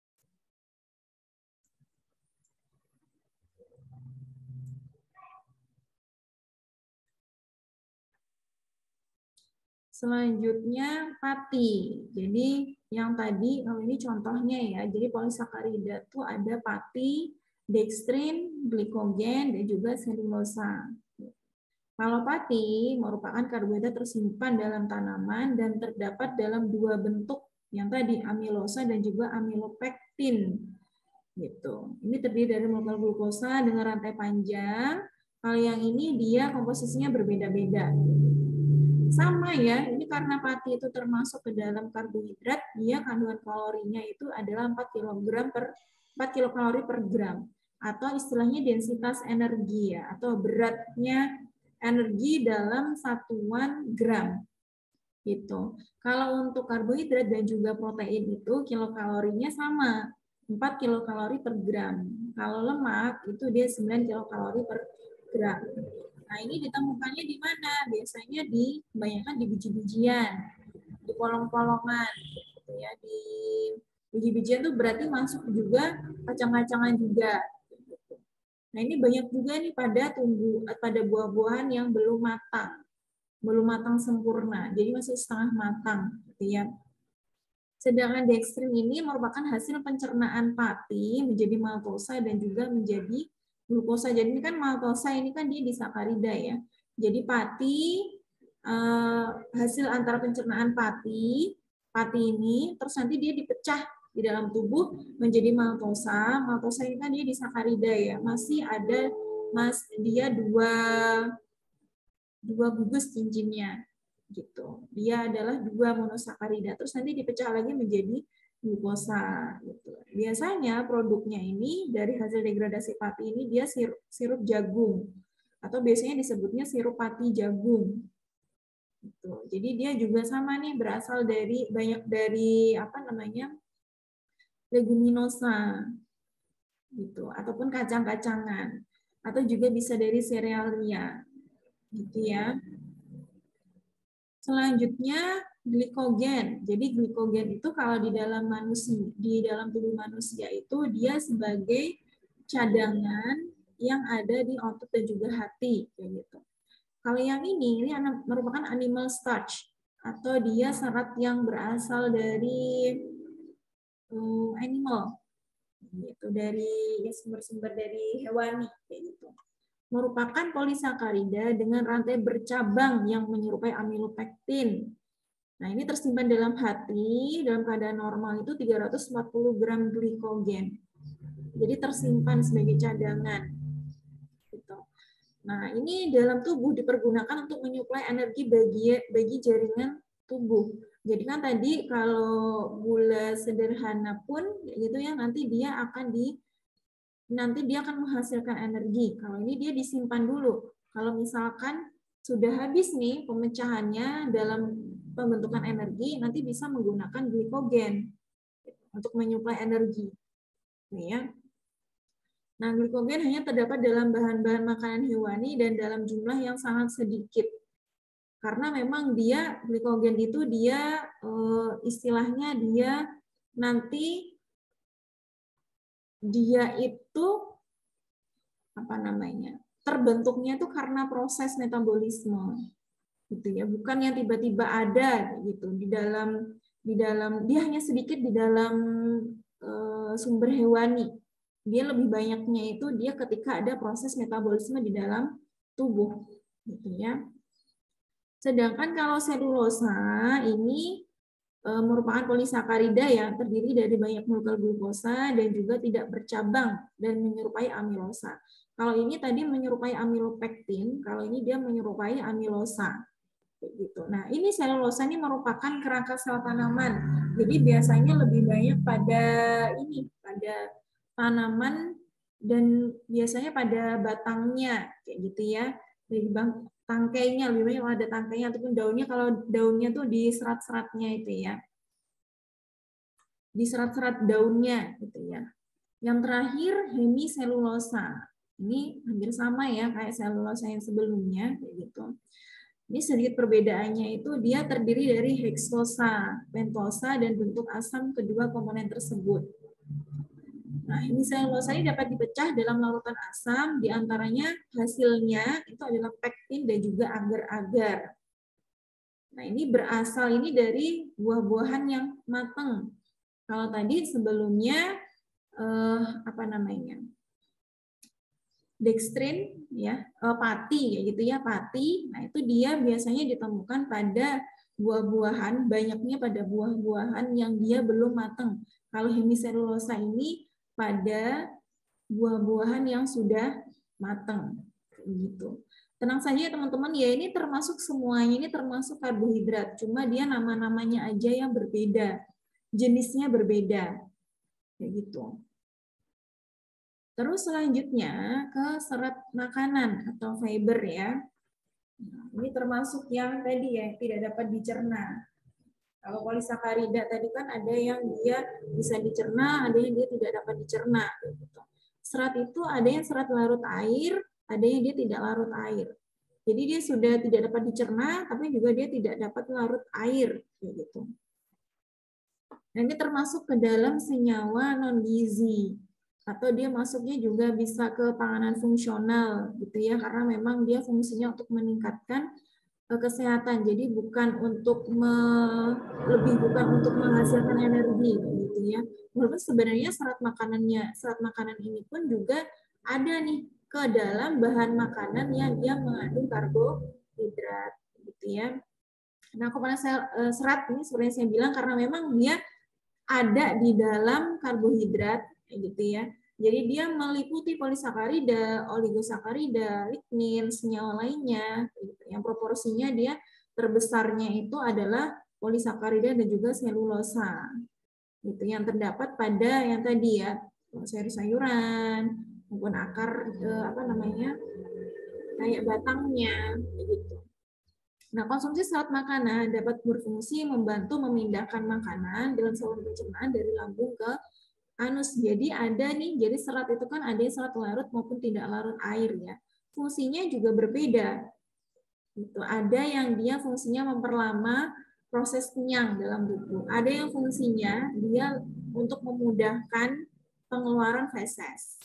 [SPEAKER 1] Selanjutnya pati. Jadi yang tadi, kalau ini contohnya ya, jadi polisakarida itu ada pati, dextrin, glikogen, dan juga selulosa. Kalau pati merupakan karbohidrat tersimpan dalam tanaman dan terdapat dalam 2 bentuk yang tadi amilosa dan juga amilopektin. Gitu. Ini terdiri dari molekul glukosa dengan rantai panjang. Kalau yang ini dia komposisinya berbeda-beda. Sama ya, ini karena pati itu termasuk ke dalam karbohidrat, dia kandungan kalorinya itu adalah 4 kilokalori per gram. Atau istilahnya densitas energi ya, atau beratnya energi dalam satuan gram. Gitu. Kalau untuk karbohidrat dan juga protein itu kilokalorinya sama, 4 kilokalori per gram. Kalau lemak itu dia 9 kilokalori per gram. Nah, ini ditemukannya di mana? Biasanya kebanyakan di biji-bijian, di polong-polongan, gitu ya. Di biji-bijian itu berarti masuk juga kacang-kacangan juga. Nah, ini banyak juga nih pada buah-buahan yang belum matang. belum matang sempurna, jadi masih setengah matang, gitu ya. Sedangkan dextrin ini merupakan hasil pencernaan pati menjadi maltosa dan juga menjadi glukosa. Jadi ini kan maltosa ini kan dia disakarida ya. Jadi pati hasil antara pencernaan pati ini terus nanti dia dipecah di dalam tubuh menjadi maltosa. Maltosa ini kan dia disakarida ya. Masih ada dia dua gugus cincinnya gitu. Dia adalah dua monosakarida. Terus nanti dipecah lagi menjadi glukosa gitu. Biasanya produknya ini dari hasil degradasi pati ini dia sirup jagung atau biasanya disebutnya sirup pati jagung. Gitu. Jadi dia juga sama nih berasal dari leguminosa gitu ataupun kacang-kacangan atau juga bisa dari serealia gitu ya. Selanjutnya glikogen. Jadi glikogen itu kalau di dalam tubuh manusia itu dia sebagai cadangan yang ada di otot dan juga hati kayak gitu. Kalau yang ini merupakan animal starch atau dia serat yang berasal dari animal gitu, dari sumber-sumber dari hewani kayak gitu. Merupakan polisakarida dengan rantai bercabang yang menyerupai amilopektin. Nah, ini tersimpan dalam hati, dalam keadaan normal itu 340 gram glikogen. Jadi tersimpan sebagai cadangan. Gitu. Nah, ini dalam tubuh dipergunakan untuk menyuplai energi bagi jaringan tubuh. Jadi kan tadi kalau gula sederhana pun gitu ya nanti dia akan menghasilkan energi. Kalau ini dia disimpan dulu. Kalau misalkan sudah habis nih pemecahannya dalam pembentukan energi, nanti bisa menggunakan glikogen untuk menyuplai energi. Nih ya. Nah, glikogen hanya terdapat dalam bahan-bahan makanan hewani dan dalam jumlah yang sangat sedikit. Karena memang glikogen itu istilahnya dia itu terbentuknya itu karena proses metabolisme gitu ya, bukan yang tiba-tiba ada gitu di dalam dia hanya sedikit di dalam sumber hewani. Dia lebih banyaknya itu dia ketika ada proses metabolisme di dalam tubuh gitu ya. Sedangkan kalau selulosa ini merupakan polisakarida yang terdiri dari banyak molekul glukosa dan juga tidak bercabang dan menyerupai amilosa. Kalau ini tadi menyerupai amilopektin, kalau ini dia menyerupai amilosa. Gitu. Nah, ini selulosa ini merupakan kerangka sel tanaman. Jadi biasanya lebih banyak pada tanaman dan biasanya pada batangnya kayak gitu ya. Jadi tangkainya lebih banyak ada tangkainya ataupun daunnya. Kalau daunnya tuh di serat-seratnya itu ya. Di serat-serat daunnya gitu ya. Yang terakhir hemiselulosa. Ini hampir sama ya kayak selulosa yang sebelumnya kayak gitu. Ini sedikit perbedaannya itu dia terdiri dari heksosa, pentosa, dan bentuk asam kedua komponen tersebut. Nah, ini selulosa ini dapat dipecah dalam larutan asam, diantaranya hasilnya itu adalah pektin dan juga agar-agar. Nah, ini berasal dari buah-buahan yang matang. Kalau tadi sebelumnya dextrin ya, pati gitu ya, pati. Nah, itu dia biasanya ditemukan pada buah-buahan, banyaknya pada buah-buahan yang dia belum matang. Kalau hemiselulosa ini pada buah-buahan yang sudah matang gitu. Tenang saja ya teman-teman, ya ini termasuk semuanya ini termasuk karbohidrat, cuma dia nama-namanya aja yang berbeda, jenisnya berbeda. Kayak gitu. Terus selanjutnya ke serat makanan atau fiber ya. Ini termasuk yang tadi ya tidak dapat dicerna. Kalau polisakarida tadi kan ada yang dia bisa dicerna, ada yang dia tidak dapat dicerna. Serat itu ada yang serat larut air, ada yang dia tidak larut air. Jadi dia sudah tidak dapat dicerna, tapi juga dia tidak dapat larut air. Gitu. Nah, ini termasuk ke dalam senyawa non-gizi. Atau dia masuknya juga bisa ke panganan fungsional gitu ya, karena memang dia fungsinya untuk meningkatkan kesehatan. Jadi lebih bukan untuk menghasilkan energi gitu ya. Walaupun sebenarnya serat makanan ini pun juga ada nih ke dalam bahan makanan yang dia mengandung karbohidrat gitu ya. Nah, komponen serat ini sebenarnya saya bilang karena memang dia ada di dalam karbohidrat gitu ya. Jadi dia meliputi polisakarida, oligosakarida, lignin, senyawa lainnya. Yang proporsinya dia terbesarnya itu adalah polisakarida dan juga selulosa. Gitu yang terdapat pada yang tadi ya, sayur-sayuran maupun akar kayak batangnya gitu. Nah, konsumsi serat makanan dapat berfungsi membantu memindahkan makanan dalam saluran pencernaan dari lambung ke anus. Jadi ada nih, jadi serat itu kan ada serat larut maupun tidak larut air ya. Fungsinya juga berbeda. Itu ada yang dia fungsinya memperlama proses kenyang dalam tubuh. Ada yang fungsinya dia untuk memudahkan pengeluaran feses.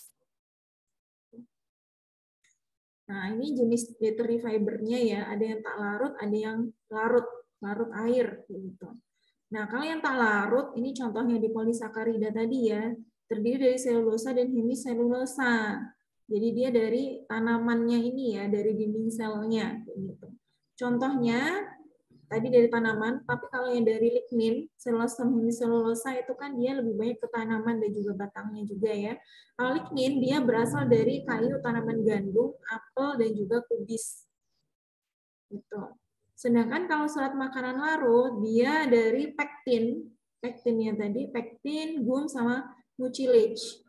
[SPEAKER 1] Nah, ini jenis dietary fibernya ya, ada yang tak larut, ada yang larut air gitu. Nah, kalau yang tak larut, ini contohnya di polisakarida tadi ya, terdiri dari selulosa dan hemiselulosa. Jadi dia dari tanamannya ini ya, dari dinding selnya gitu. Contohnya tadi dari tanaman, tapi kalau yang dari lignin, selulosa hemiselulosa itu kan dia lebih banyak ke tanaman dan juga batangnya juga ya. Kalau lignin dia berasal dari kayu tanaman gandum, apel dan juga kubis. Gitu. Sedangkan kalau serat makanan larut dia dari pektin, pektinnya tadi pektin, gum sama mucilage.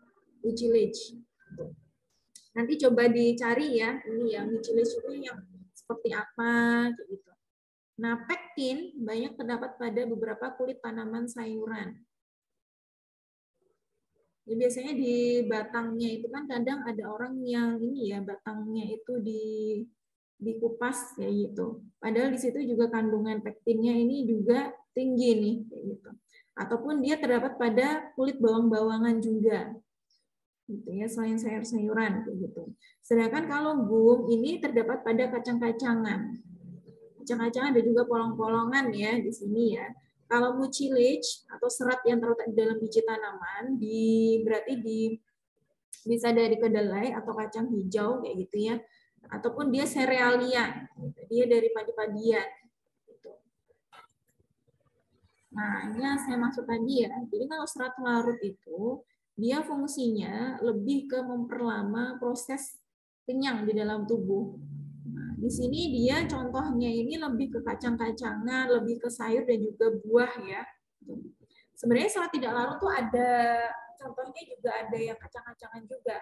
[SPEAKER 1] Nanti coba dicari ya, ini ya mucilage itu yang seperti apa gitu. Nah, pektin banyak terdapat pada beberapa kulit tanaman sayuran. Jadi biasanya di batangnya itu kan kadang ada orang yang ini ya, batangnya itu dikupas ya gitu. Padahal di situ juga kandungan pektinnya ini juga tinggi nih kayak gitu. Ataupun dia terdapat pada kulit bawang-bawangan juga. Gitu ya, selain sayur-sayuran kayak gitu. Sedangkan kalau gum ini terdapat pada kacang-kacangan. Kacang-kacangan ada juga polong-polongan ya di sini ya. Kalau mucilage atau serat yang terletak di dalam biji tanaman berarti bisa dari kedelai atau kacang hijau kayak gitu ya. Ataupun dia serealia, dia dari padi-padian. Gitu. Nah, ini yang saya maksud tadi ya. Jadi kalau serat larut itu dia fungsinya lebih ke memperlama proses kenyang di dalam tubuh. Nah, di sini dia contohnya ini lebih ke kacang-kacangan, lebih ke sayur dan juga buah ya. Sebenarnya serat tidak larut tuh ada contohnya juga ada yang kacang-kacangan juga.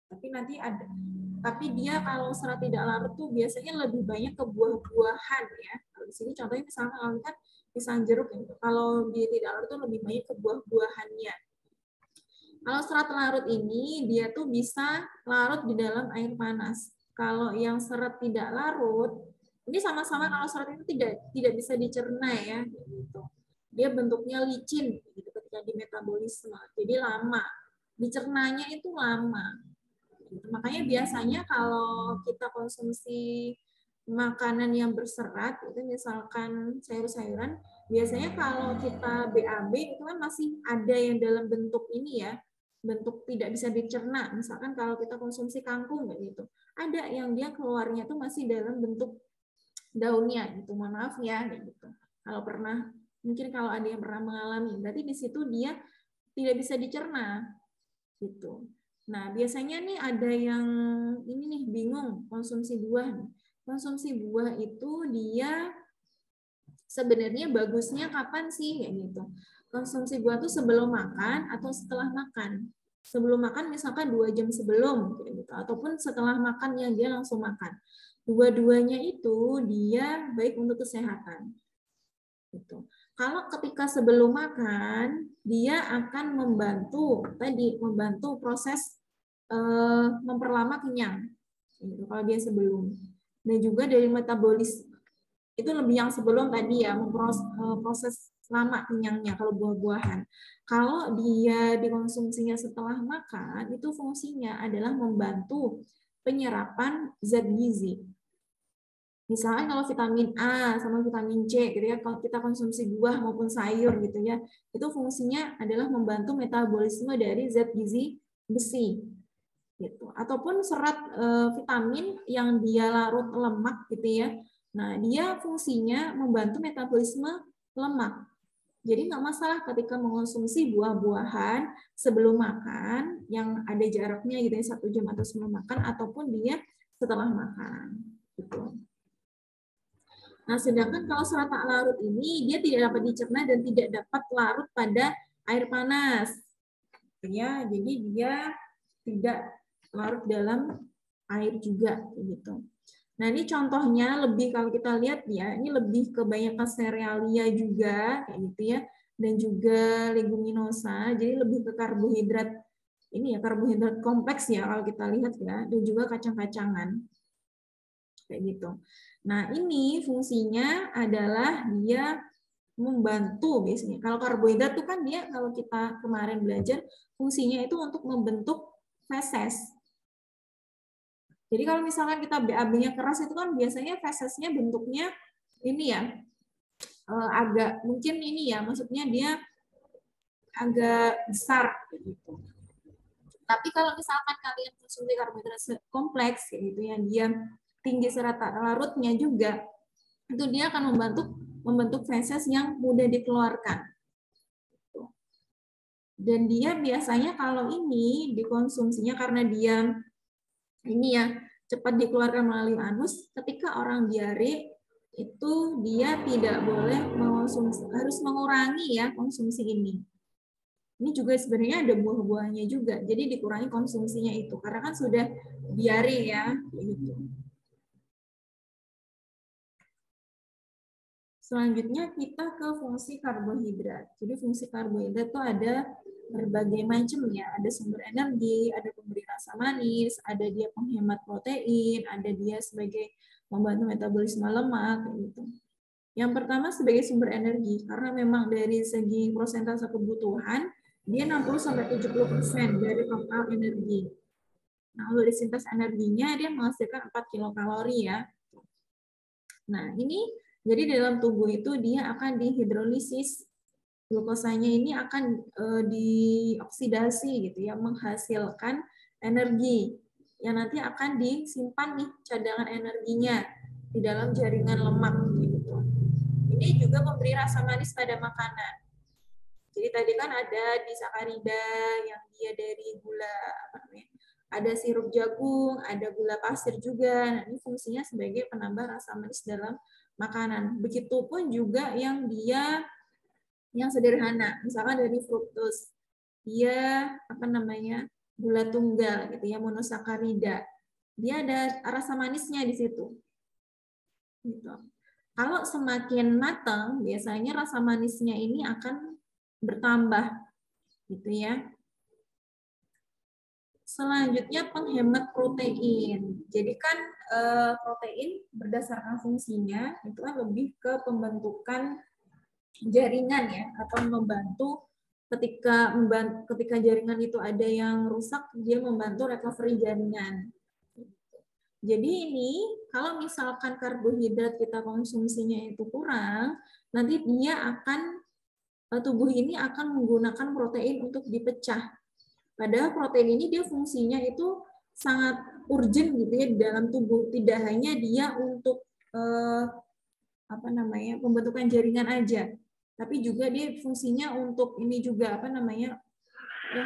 [SPEAKER 1] Tapi dia kalau serat tidak larut tuh biasanya lebih banyak ke buah-buahan ya. Kalau di sini contohnya misalnya kalau kan pisang jeruk gitu. Kalau dia tidak larut tuh lebih banyak ke buah-buahannya. Kalau serat larut ini dia tuh bisa larut di dalam air panas. Kalau yang serat tidak larut, ini sama-sama kalau serat itu tidak bisa dicerna ya, gitu. Dia bentuknya licin gitu ketika di metabolisme. Jadi lama. Dicernanya itu lama. Gitu. Makanya biasanya kalau kita konsumsi makanan yang berserat, itu misalkan sayur-sayuran, biasanya kalau kita BAB itu kan masih ada yang dalam bentuk ini ya, bentuk tidak bisa dicerna. Misalkan kalau kita konsumsi kangkung gitu, ada yang dia keluarnya tuh masih dalam bentuk daunnya gitu. Mohon maaf ya gitu. Kalau pernah, mungkin kalau ada yang pernah mengalami, berarti di situ dia tidak bisa dicerna gitu. Nah, biasanya nih ada yang ini nih bingung konsumsi buah. Konsumsi buah itu dia sebenarnya bagusnya kapan sih kayak gitu. Konsumsi buah itu sebelum makan atau setelah makan. Sebelum makan misalkan 2 jam sebelum kayak gitu, ataupun setelah makan yang dia langsung makan. Dua-duanya itu dia baik untuk kesehatan. Gitu. Kalau ketika sebelum makan, dia akan membantu proses memperlama kenyang. Gitu, kalau dia sebelum. Dan juga dari metabolis itu lebih yang sebelum tadi ya proses lama kenyangnya kalau buah-buahan. Kalau dia dikonsumsinya setelah makan, itu fungsinya adalah membantu penyerapan zat gizi. Misalnya kalau vitamin A sama vitamin C gitu ya, kalau kita konsumsi buah maupun sayur gitu ya, itu fungsinya adalah membantu metabolisme dari zat gizi besi gitu. Ataupun serat vitamin yang dia larut lemak gitu ya. Nah, dia fungsinya membantu metabolisme lemak. Jadi nggak masalah ketika mengonsumsi buah-buahan sebelum makan yang ada jaraknya gitu ya 1 jam atau sebelum makan ataupun dia setelah makan gitu. Nah, sedangkan kalau serat tak larut ini dia tidak dapat dicerna dan tidak dapat larut pada air panas. Ya, jadi dia tidak larut dalam air juga gitu. Nah, ini contohnya lebih kalau kita lihat ya, ini lebih kebanyakan serealia juga kayak gitu ya dan juga leguminosa. Jadi lebih ke karbohidrat ini ya, karbohidrat kompleks ya kalau kita lihat ya dan juga kacang-kacangan. Kayak gitu. Nah, ini fungsinya adalah dia membantu biasanya. Kalau karbohidrat itu kan dia kalau kita kemarin belajar fungsinya itu untuk membentuk feses. Jadi kalau misalkan kita BAB-nya keras itu kan biasanya fesesnya bentuknya ini ya agak mungkin ini ya maksudnya dia agak besar gitu. Tapi kalau misalkan kalian konsumsi karbohidrat kompleks gitu ya dia tinggi serat tak larutnya juga itu dia akan membentuk feses yang mudah dikeluarkan. Dan dia biasanya kalau ini dikonsumsinya karena dia ini ya cepat dikeluarkan melalui anus, ketika orang diare itu dia tidak boleh mengonsumsi, harus mengurangi ya konsumsi ini. Ini juga sebenarnya ada buah-buahnya juga, jadi dikurangi konsumsinya itu karena kan sudah diare ya gitu. Selanjutnya kita ke fungsi karbohidrat. Jadi fungsi karbohidrat itu ada berbagai macam ya. Ada sumber energi, ada pemberi rasa manis, ada dia penghemat protein, ada dia sebagai membantu metabolisme lemak gitu. Yang pertama sebagai sumber energi karena memang dari segi persentase kebutuhan dia 60-70% dari total energi. Nah, kalau dari sintes energinya dia menghasilkan 4 kilokalori ya. Nah, ini jadi dalam tubuh itu dia akan dihidrolisis. Glukosanya ini akan dioksidasi gitu ya, menghasilkan energi yang nanti akan disimpan nih cadangan energinya di dalam jaringan lemak gitu. Ini juga memberi rasa manis pada makanan. Jadi tadi kan ada disakarida yang dia dari gula apa namanya? Ada sirup jagung, ada gula pasir juga. Nah, ini fungsinya sebagai penambah rasa manis dalam makanan. Begitupun juga yang dia yang sederhana, misalkan dari fruktos. Dia apa namanya? Gula tunggal gitu ya, monosakarida. Dia ada rasa manisnya di situ. Gitu. Kalau semakin matang, biasanya rasa manisnya ini akan bertambah gitu ya. Selanjutnya penghemat protein. Jadi kan protein berdasarkan fungsinya itu kan lebih ke pembentukan jaringan ya atau membantu ketika jaringan itu ada yang rusak dia membantu recovery jaringan. Jadi ini kalau misalkan karbohidrat kita konsumsinya itu kurang, nanti dia akan tubuh ini akan menggunakan protein untuk dipecah. Padahal protein ini dia fungsinya itu sangat urgent gitu ya di dalam tubuh. Tidak hanya dia untuk apa namanya pembentukan jaringan aja, tapi juga dia fungsinya untuk ini juga apa namanya ya,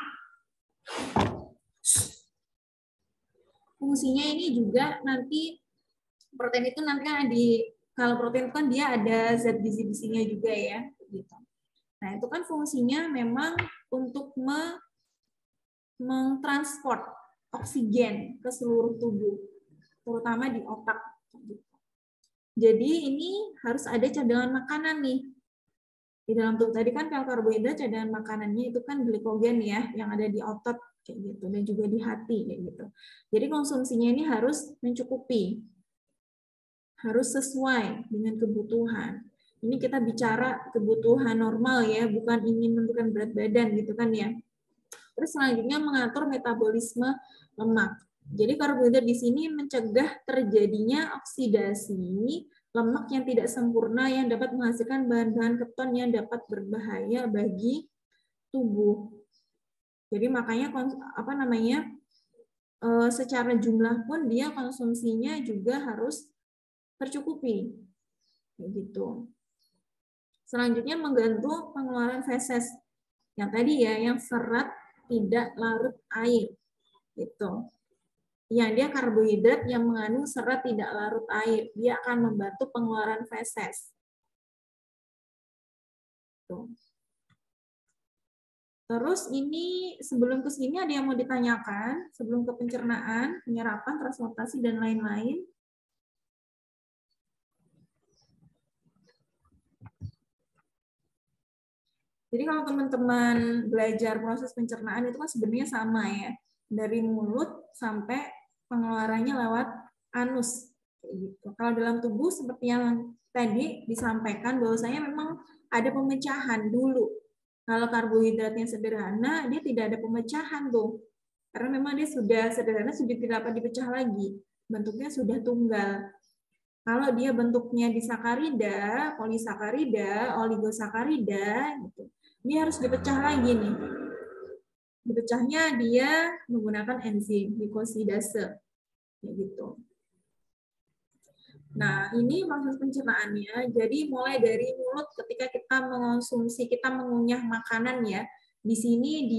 [SPEAKER 1] fungsinya ini juga nanti protein itu nanti kan kalau protein itu kan dia ada zat gizi besinya juga ya gitu. Nah itu kan fungsinya memang untuk mentransport oksigen ke seluruh tubuh, terutama di otak. Jadi ini harus ada cadangan makanan nih. Di dalam tubuh tadi kan kalau karbohidrat cadangan makanannya itu kan glikogen ya, yang ada di otot kayak gitu dan juga di hati kayak gitu. Jadi konsumsinya ini harus mencukupi, harus sesuai dengan kebutuhan. Ini kita bicara kebutuhan normal ya, bukan ingin menentukan berat badan gitu kan ya. Terus selanjutnya mengatur metabolisme lemak. Jadi karbohidrat di sini mencegah terjadinya oksidasi lemak yang tidak sempurna yang dapat menghasilkan bahan-bahan keton yang dapat berbahaya bagi tubuh. Jadi makanya apa namanya secara jumlah pun dia konsumsinya juga harus tercukupi, gitu. Selanjutnya menggantung pengeluaran feses yang tadi ya, yang serat tidak larut air, gitu. Yang dia karbohidrat yang mengandung serat tidak larut air, dia akan membantu pengeluaran feses. Tuh. Terus ini sebelum ke sini ada yang mau ditanyakan sebelum ke pencernaan, penyerapan, transportasi dan lain-lain. Jadi kalau teman-teman belajar proses pencernaan itu kan sebenarnya sama ya, dari mulut sampai pengeluarannya lewat anus. Gitu. Kalau dalam tubuh seperti yang tadi disampaikan bahwasanya memang ada pemecahan dulu. Kalau karbohidratnya sederhana, dia tidak ada pemecahan tuh. Karena memang dia sudah sederhana, sudah tidak dapat dipecah lagi. Bentuknya sudah tunggal. Kalau dia bentuknya disakarida, polisakarida, oligosakarida, gitu, dia harus dipecah lagi nih. Dipecahnya dia menggunakan enzim glikosidase, kayak gitu. Nah, ini proses pencernaannya. Jadi mulai dari mulut ketika kita mengonsumsi, kita mengunyah makanan ya. Di sini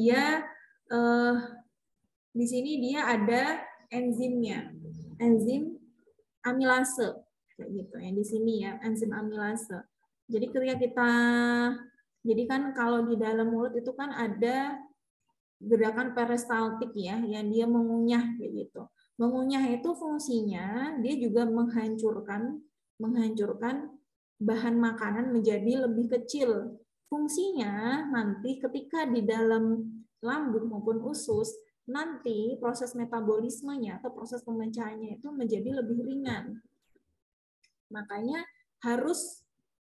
[SPEAKER 1] dia ada enzimnya, enzim amilase, kayak gitu ya. Di sini ya, enzim amilase. Jadi ketika jadi kan kalau di dalam mulut itu kan ada gerakan peristaltik ya, yang dia mengunyah kayak gitu. Mengunyah itu fungsinya dia juga menghancurkan bahan makanan menjadi lebih kecil. Fungsinya nanti ketika di dalam lambung maupun usus, nanti proses metabolismenya atau proses pemencahannya itu menjadi lebih ringan. Makanya harus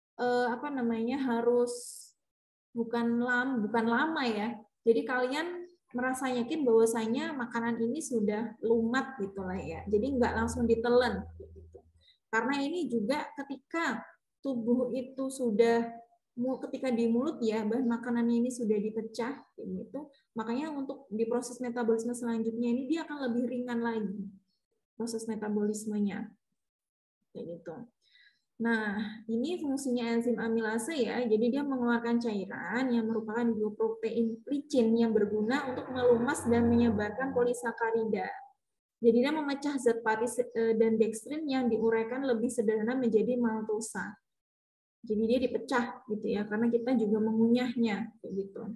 [SPEAKER 1] harus bukan lama ya. Jadi kalian merasa yakin bahwasanya makanan ini sudah lumat gitu lah ya. Jadi nggak langsung ditelan. Gitu. Karena ini juga ketika tubuh itu ketika di mulut ya bahan makanannya ini sudah dipecah gitu. Makanya untuk di proses metabolisme selanjutnya ini dia akan lebih ringan lagi proses metabolismenya. Kayak gitu. Nah, ini fungsinya enzim amilase ya. Jadi dia mengeluarkan cairan yang merupakan glikoprotein licin yang berguna untuk melumas dan menyebarkan polisakarida. Jadi dia memecah zat paris dan dextrin yang diuraikan lebih sederhana menjadi maltosa. Jadi dia dipecah gitu ya, karena kita juga mengunyahnya kayak gitu.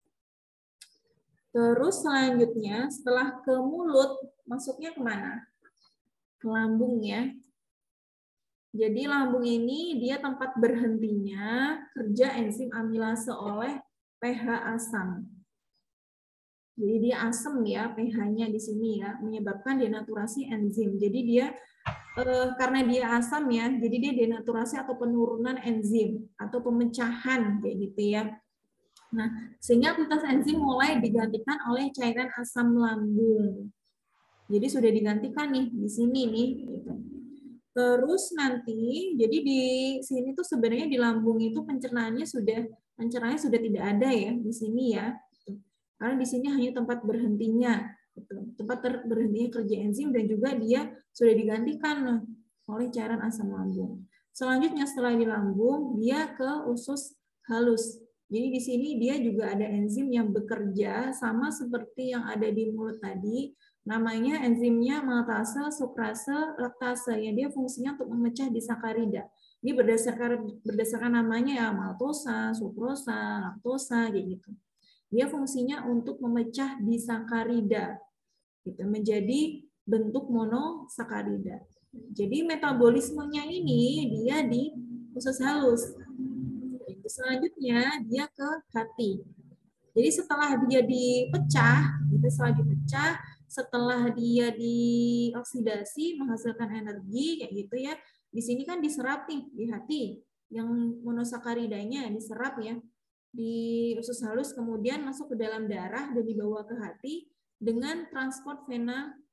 [SPEAKER 1] Terus selanjutnya setelah ke mulut, masuknya kemana? Ke lambung ya. Jadi lambung ini dia tempat berhentinya kerja enzim amilase oleh pH asam. Jadi dia asam ya, pH-nya di sini ya, menyebabkan denaturasi enzim. Jadi dia karena dia asam ya, jadi dia denaturasi atau penurunan enzim atau pemecahan kayak gitu ya. Nah, sehingga aktivitas enzim mulai digantikan oleh cairan asam lambung. Jadi sudah digantikan nih di sini nih. Gitu. Terus nanti, jadi di sini tuh sebenarnya di lambung itu pencernaannya sudah tidak ada ya di sini ya, karena di sini hanya tempat berhentinya, tempat berhentinya kerja enzim dan juga dia sudah digantikan oleh cairan asam lambung. Selanjutnya setelah di lambung dia ke usus halus. Jadi di sini dia juga ada enzim yang bekerja sama seperti yang ada di mulut tadi. Namanya enzimnya maltase, sukrase, laktase yang dia fungsinya untuk memecah disakarida. Ini berdasarkan namanya ya maltosa, sukrosa, laktosa gitu. Dia fungsinya untuk memecah disakarida gitu menjadi bentuk monosakarida. Jadi metabolismenya ini dia di usus halus. Selanjutnya dia ke hati. Jadi setelah dia dipecah, setelah dia dioksidasi menghasilkan energi kayak gitu ya. Di sini kan diserap nih di hati, yang monosakaridanya diserap ya di usus halus kemudian masuk ke dalam darah dan dibawa ke hati dengan transport vena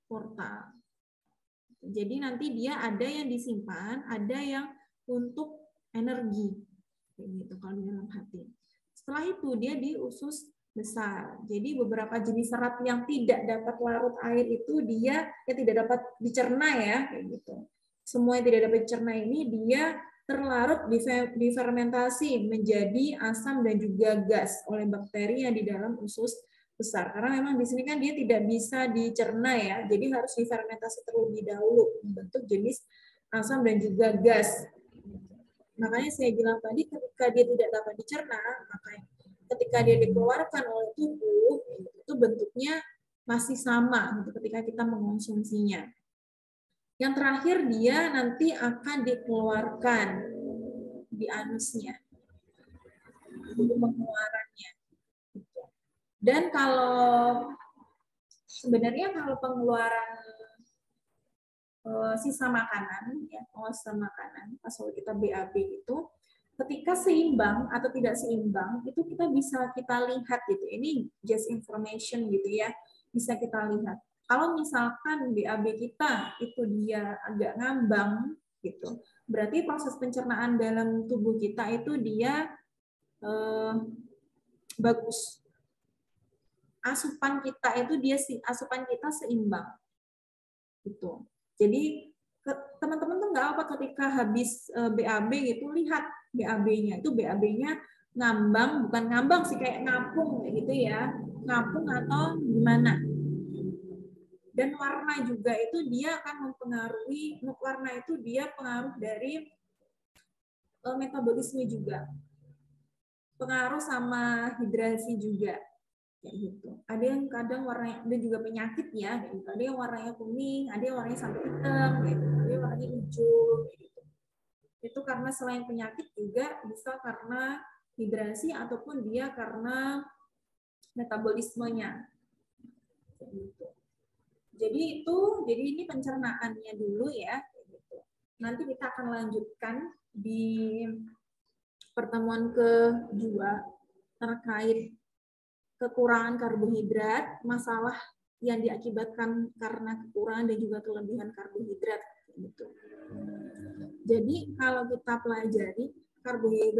[SPEAKER 1] portal. Jadi nanti dia ada yang disimpan, ada yang untuk energi, kayak gitu kalau di dalam hati. Setelah itu dia di usus besar. Jadi beberapa jenis serat yang tidak dapat larut air itu dia tidak dapat dicerna ya, kayak gitu. Semua yang tidak dapat dicerna ini dia terlarut difermentasi menjadi asam dan juga gas oleh bakteri yang di dalam usus besar. Karena memang di sini kan dia tidak bisa dicerna ya, jadi harus difermentasi terlebih dahulu membentuk jenis asam dan juga gas. Makanya saya bilang tadi ketika dia tidak dapat dicerna, makanya ketika dia dikeluarkan oleh tubuh itu bentuknya masih sama gitu ketika kita mengonsumsinya. Yang terakhir dia nanti akan dikeluarkan di anusnya. Jadi pengeluarannya. Dan kalau sebenarnya kalau pengeluaran sisa makanan, ya, sisa makanan, pas kita BAB itu, ketika seimbang atau tidak seimbang, itu kita bisa kita lihat gitu. Ini just information gitu ya, bisa kita lihat. Kalau misalkan BAB kita itu dia agak ngambang gitu, berarti proses pencernaan dalam tubuh kita itu dia bagus. Asupan kita itu asupan kita seimbang gitu. Jadi teman-teman tuh nggak apa ketika habis BAB gitu lihat BAB-nya itu BAB-nya ngambang, bukan ngambang sih, kayak ngapung kayak gitu ya, ngapung atau gimana. Dan warna juga itu dia akan mempengaruhi, warna itu dia pengaruh dari metabolisme juga, pengaruh sama hidrasi juga. Kayak gitu. Ada yang kadang warnanya, ada juga penyakit ya, kayak gitu. Ada yang warnanya kuning, ada yang warnanya sampai hitam, kayak gitu. Ada yang warnanya hijau, kayak gitu. Itu karena selain penyakit juga bisa karena hidrasi ataupun dia karena metabolismenya. Kayak gitu. Jadi ini pencernaannya dulu ya. Kayak gitu. Nanti kita akan lanjutkan di pertemuan kedua terkait kekurangan karbohidrat, masalah yang diakibatkan karena kekurangan dan juga kelebihan karbohidrat gitu. Jadi kalau kita pelajari karbohidrat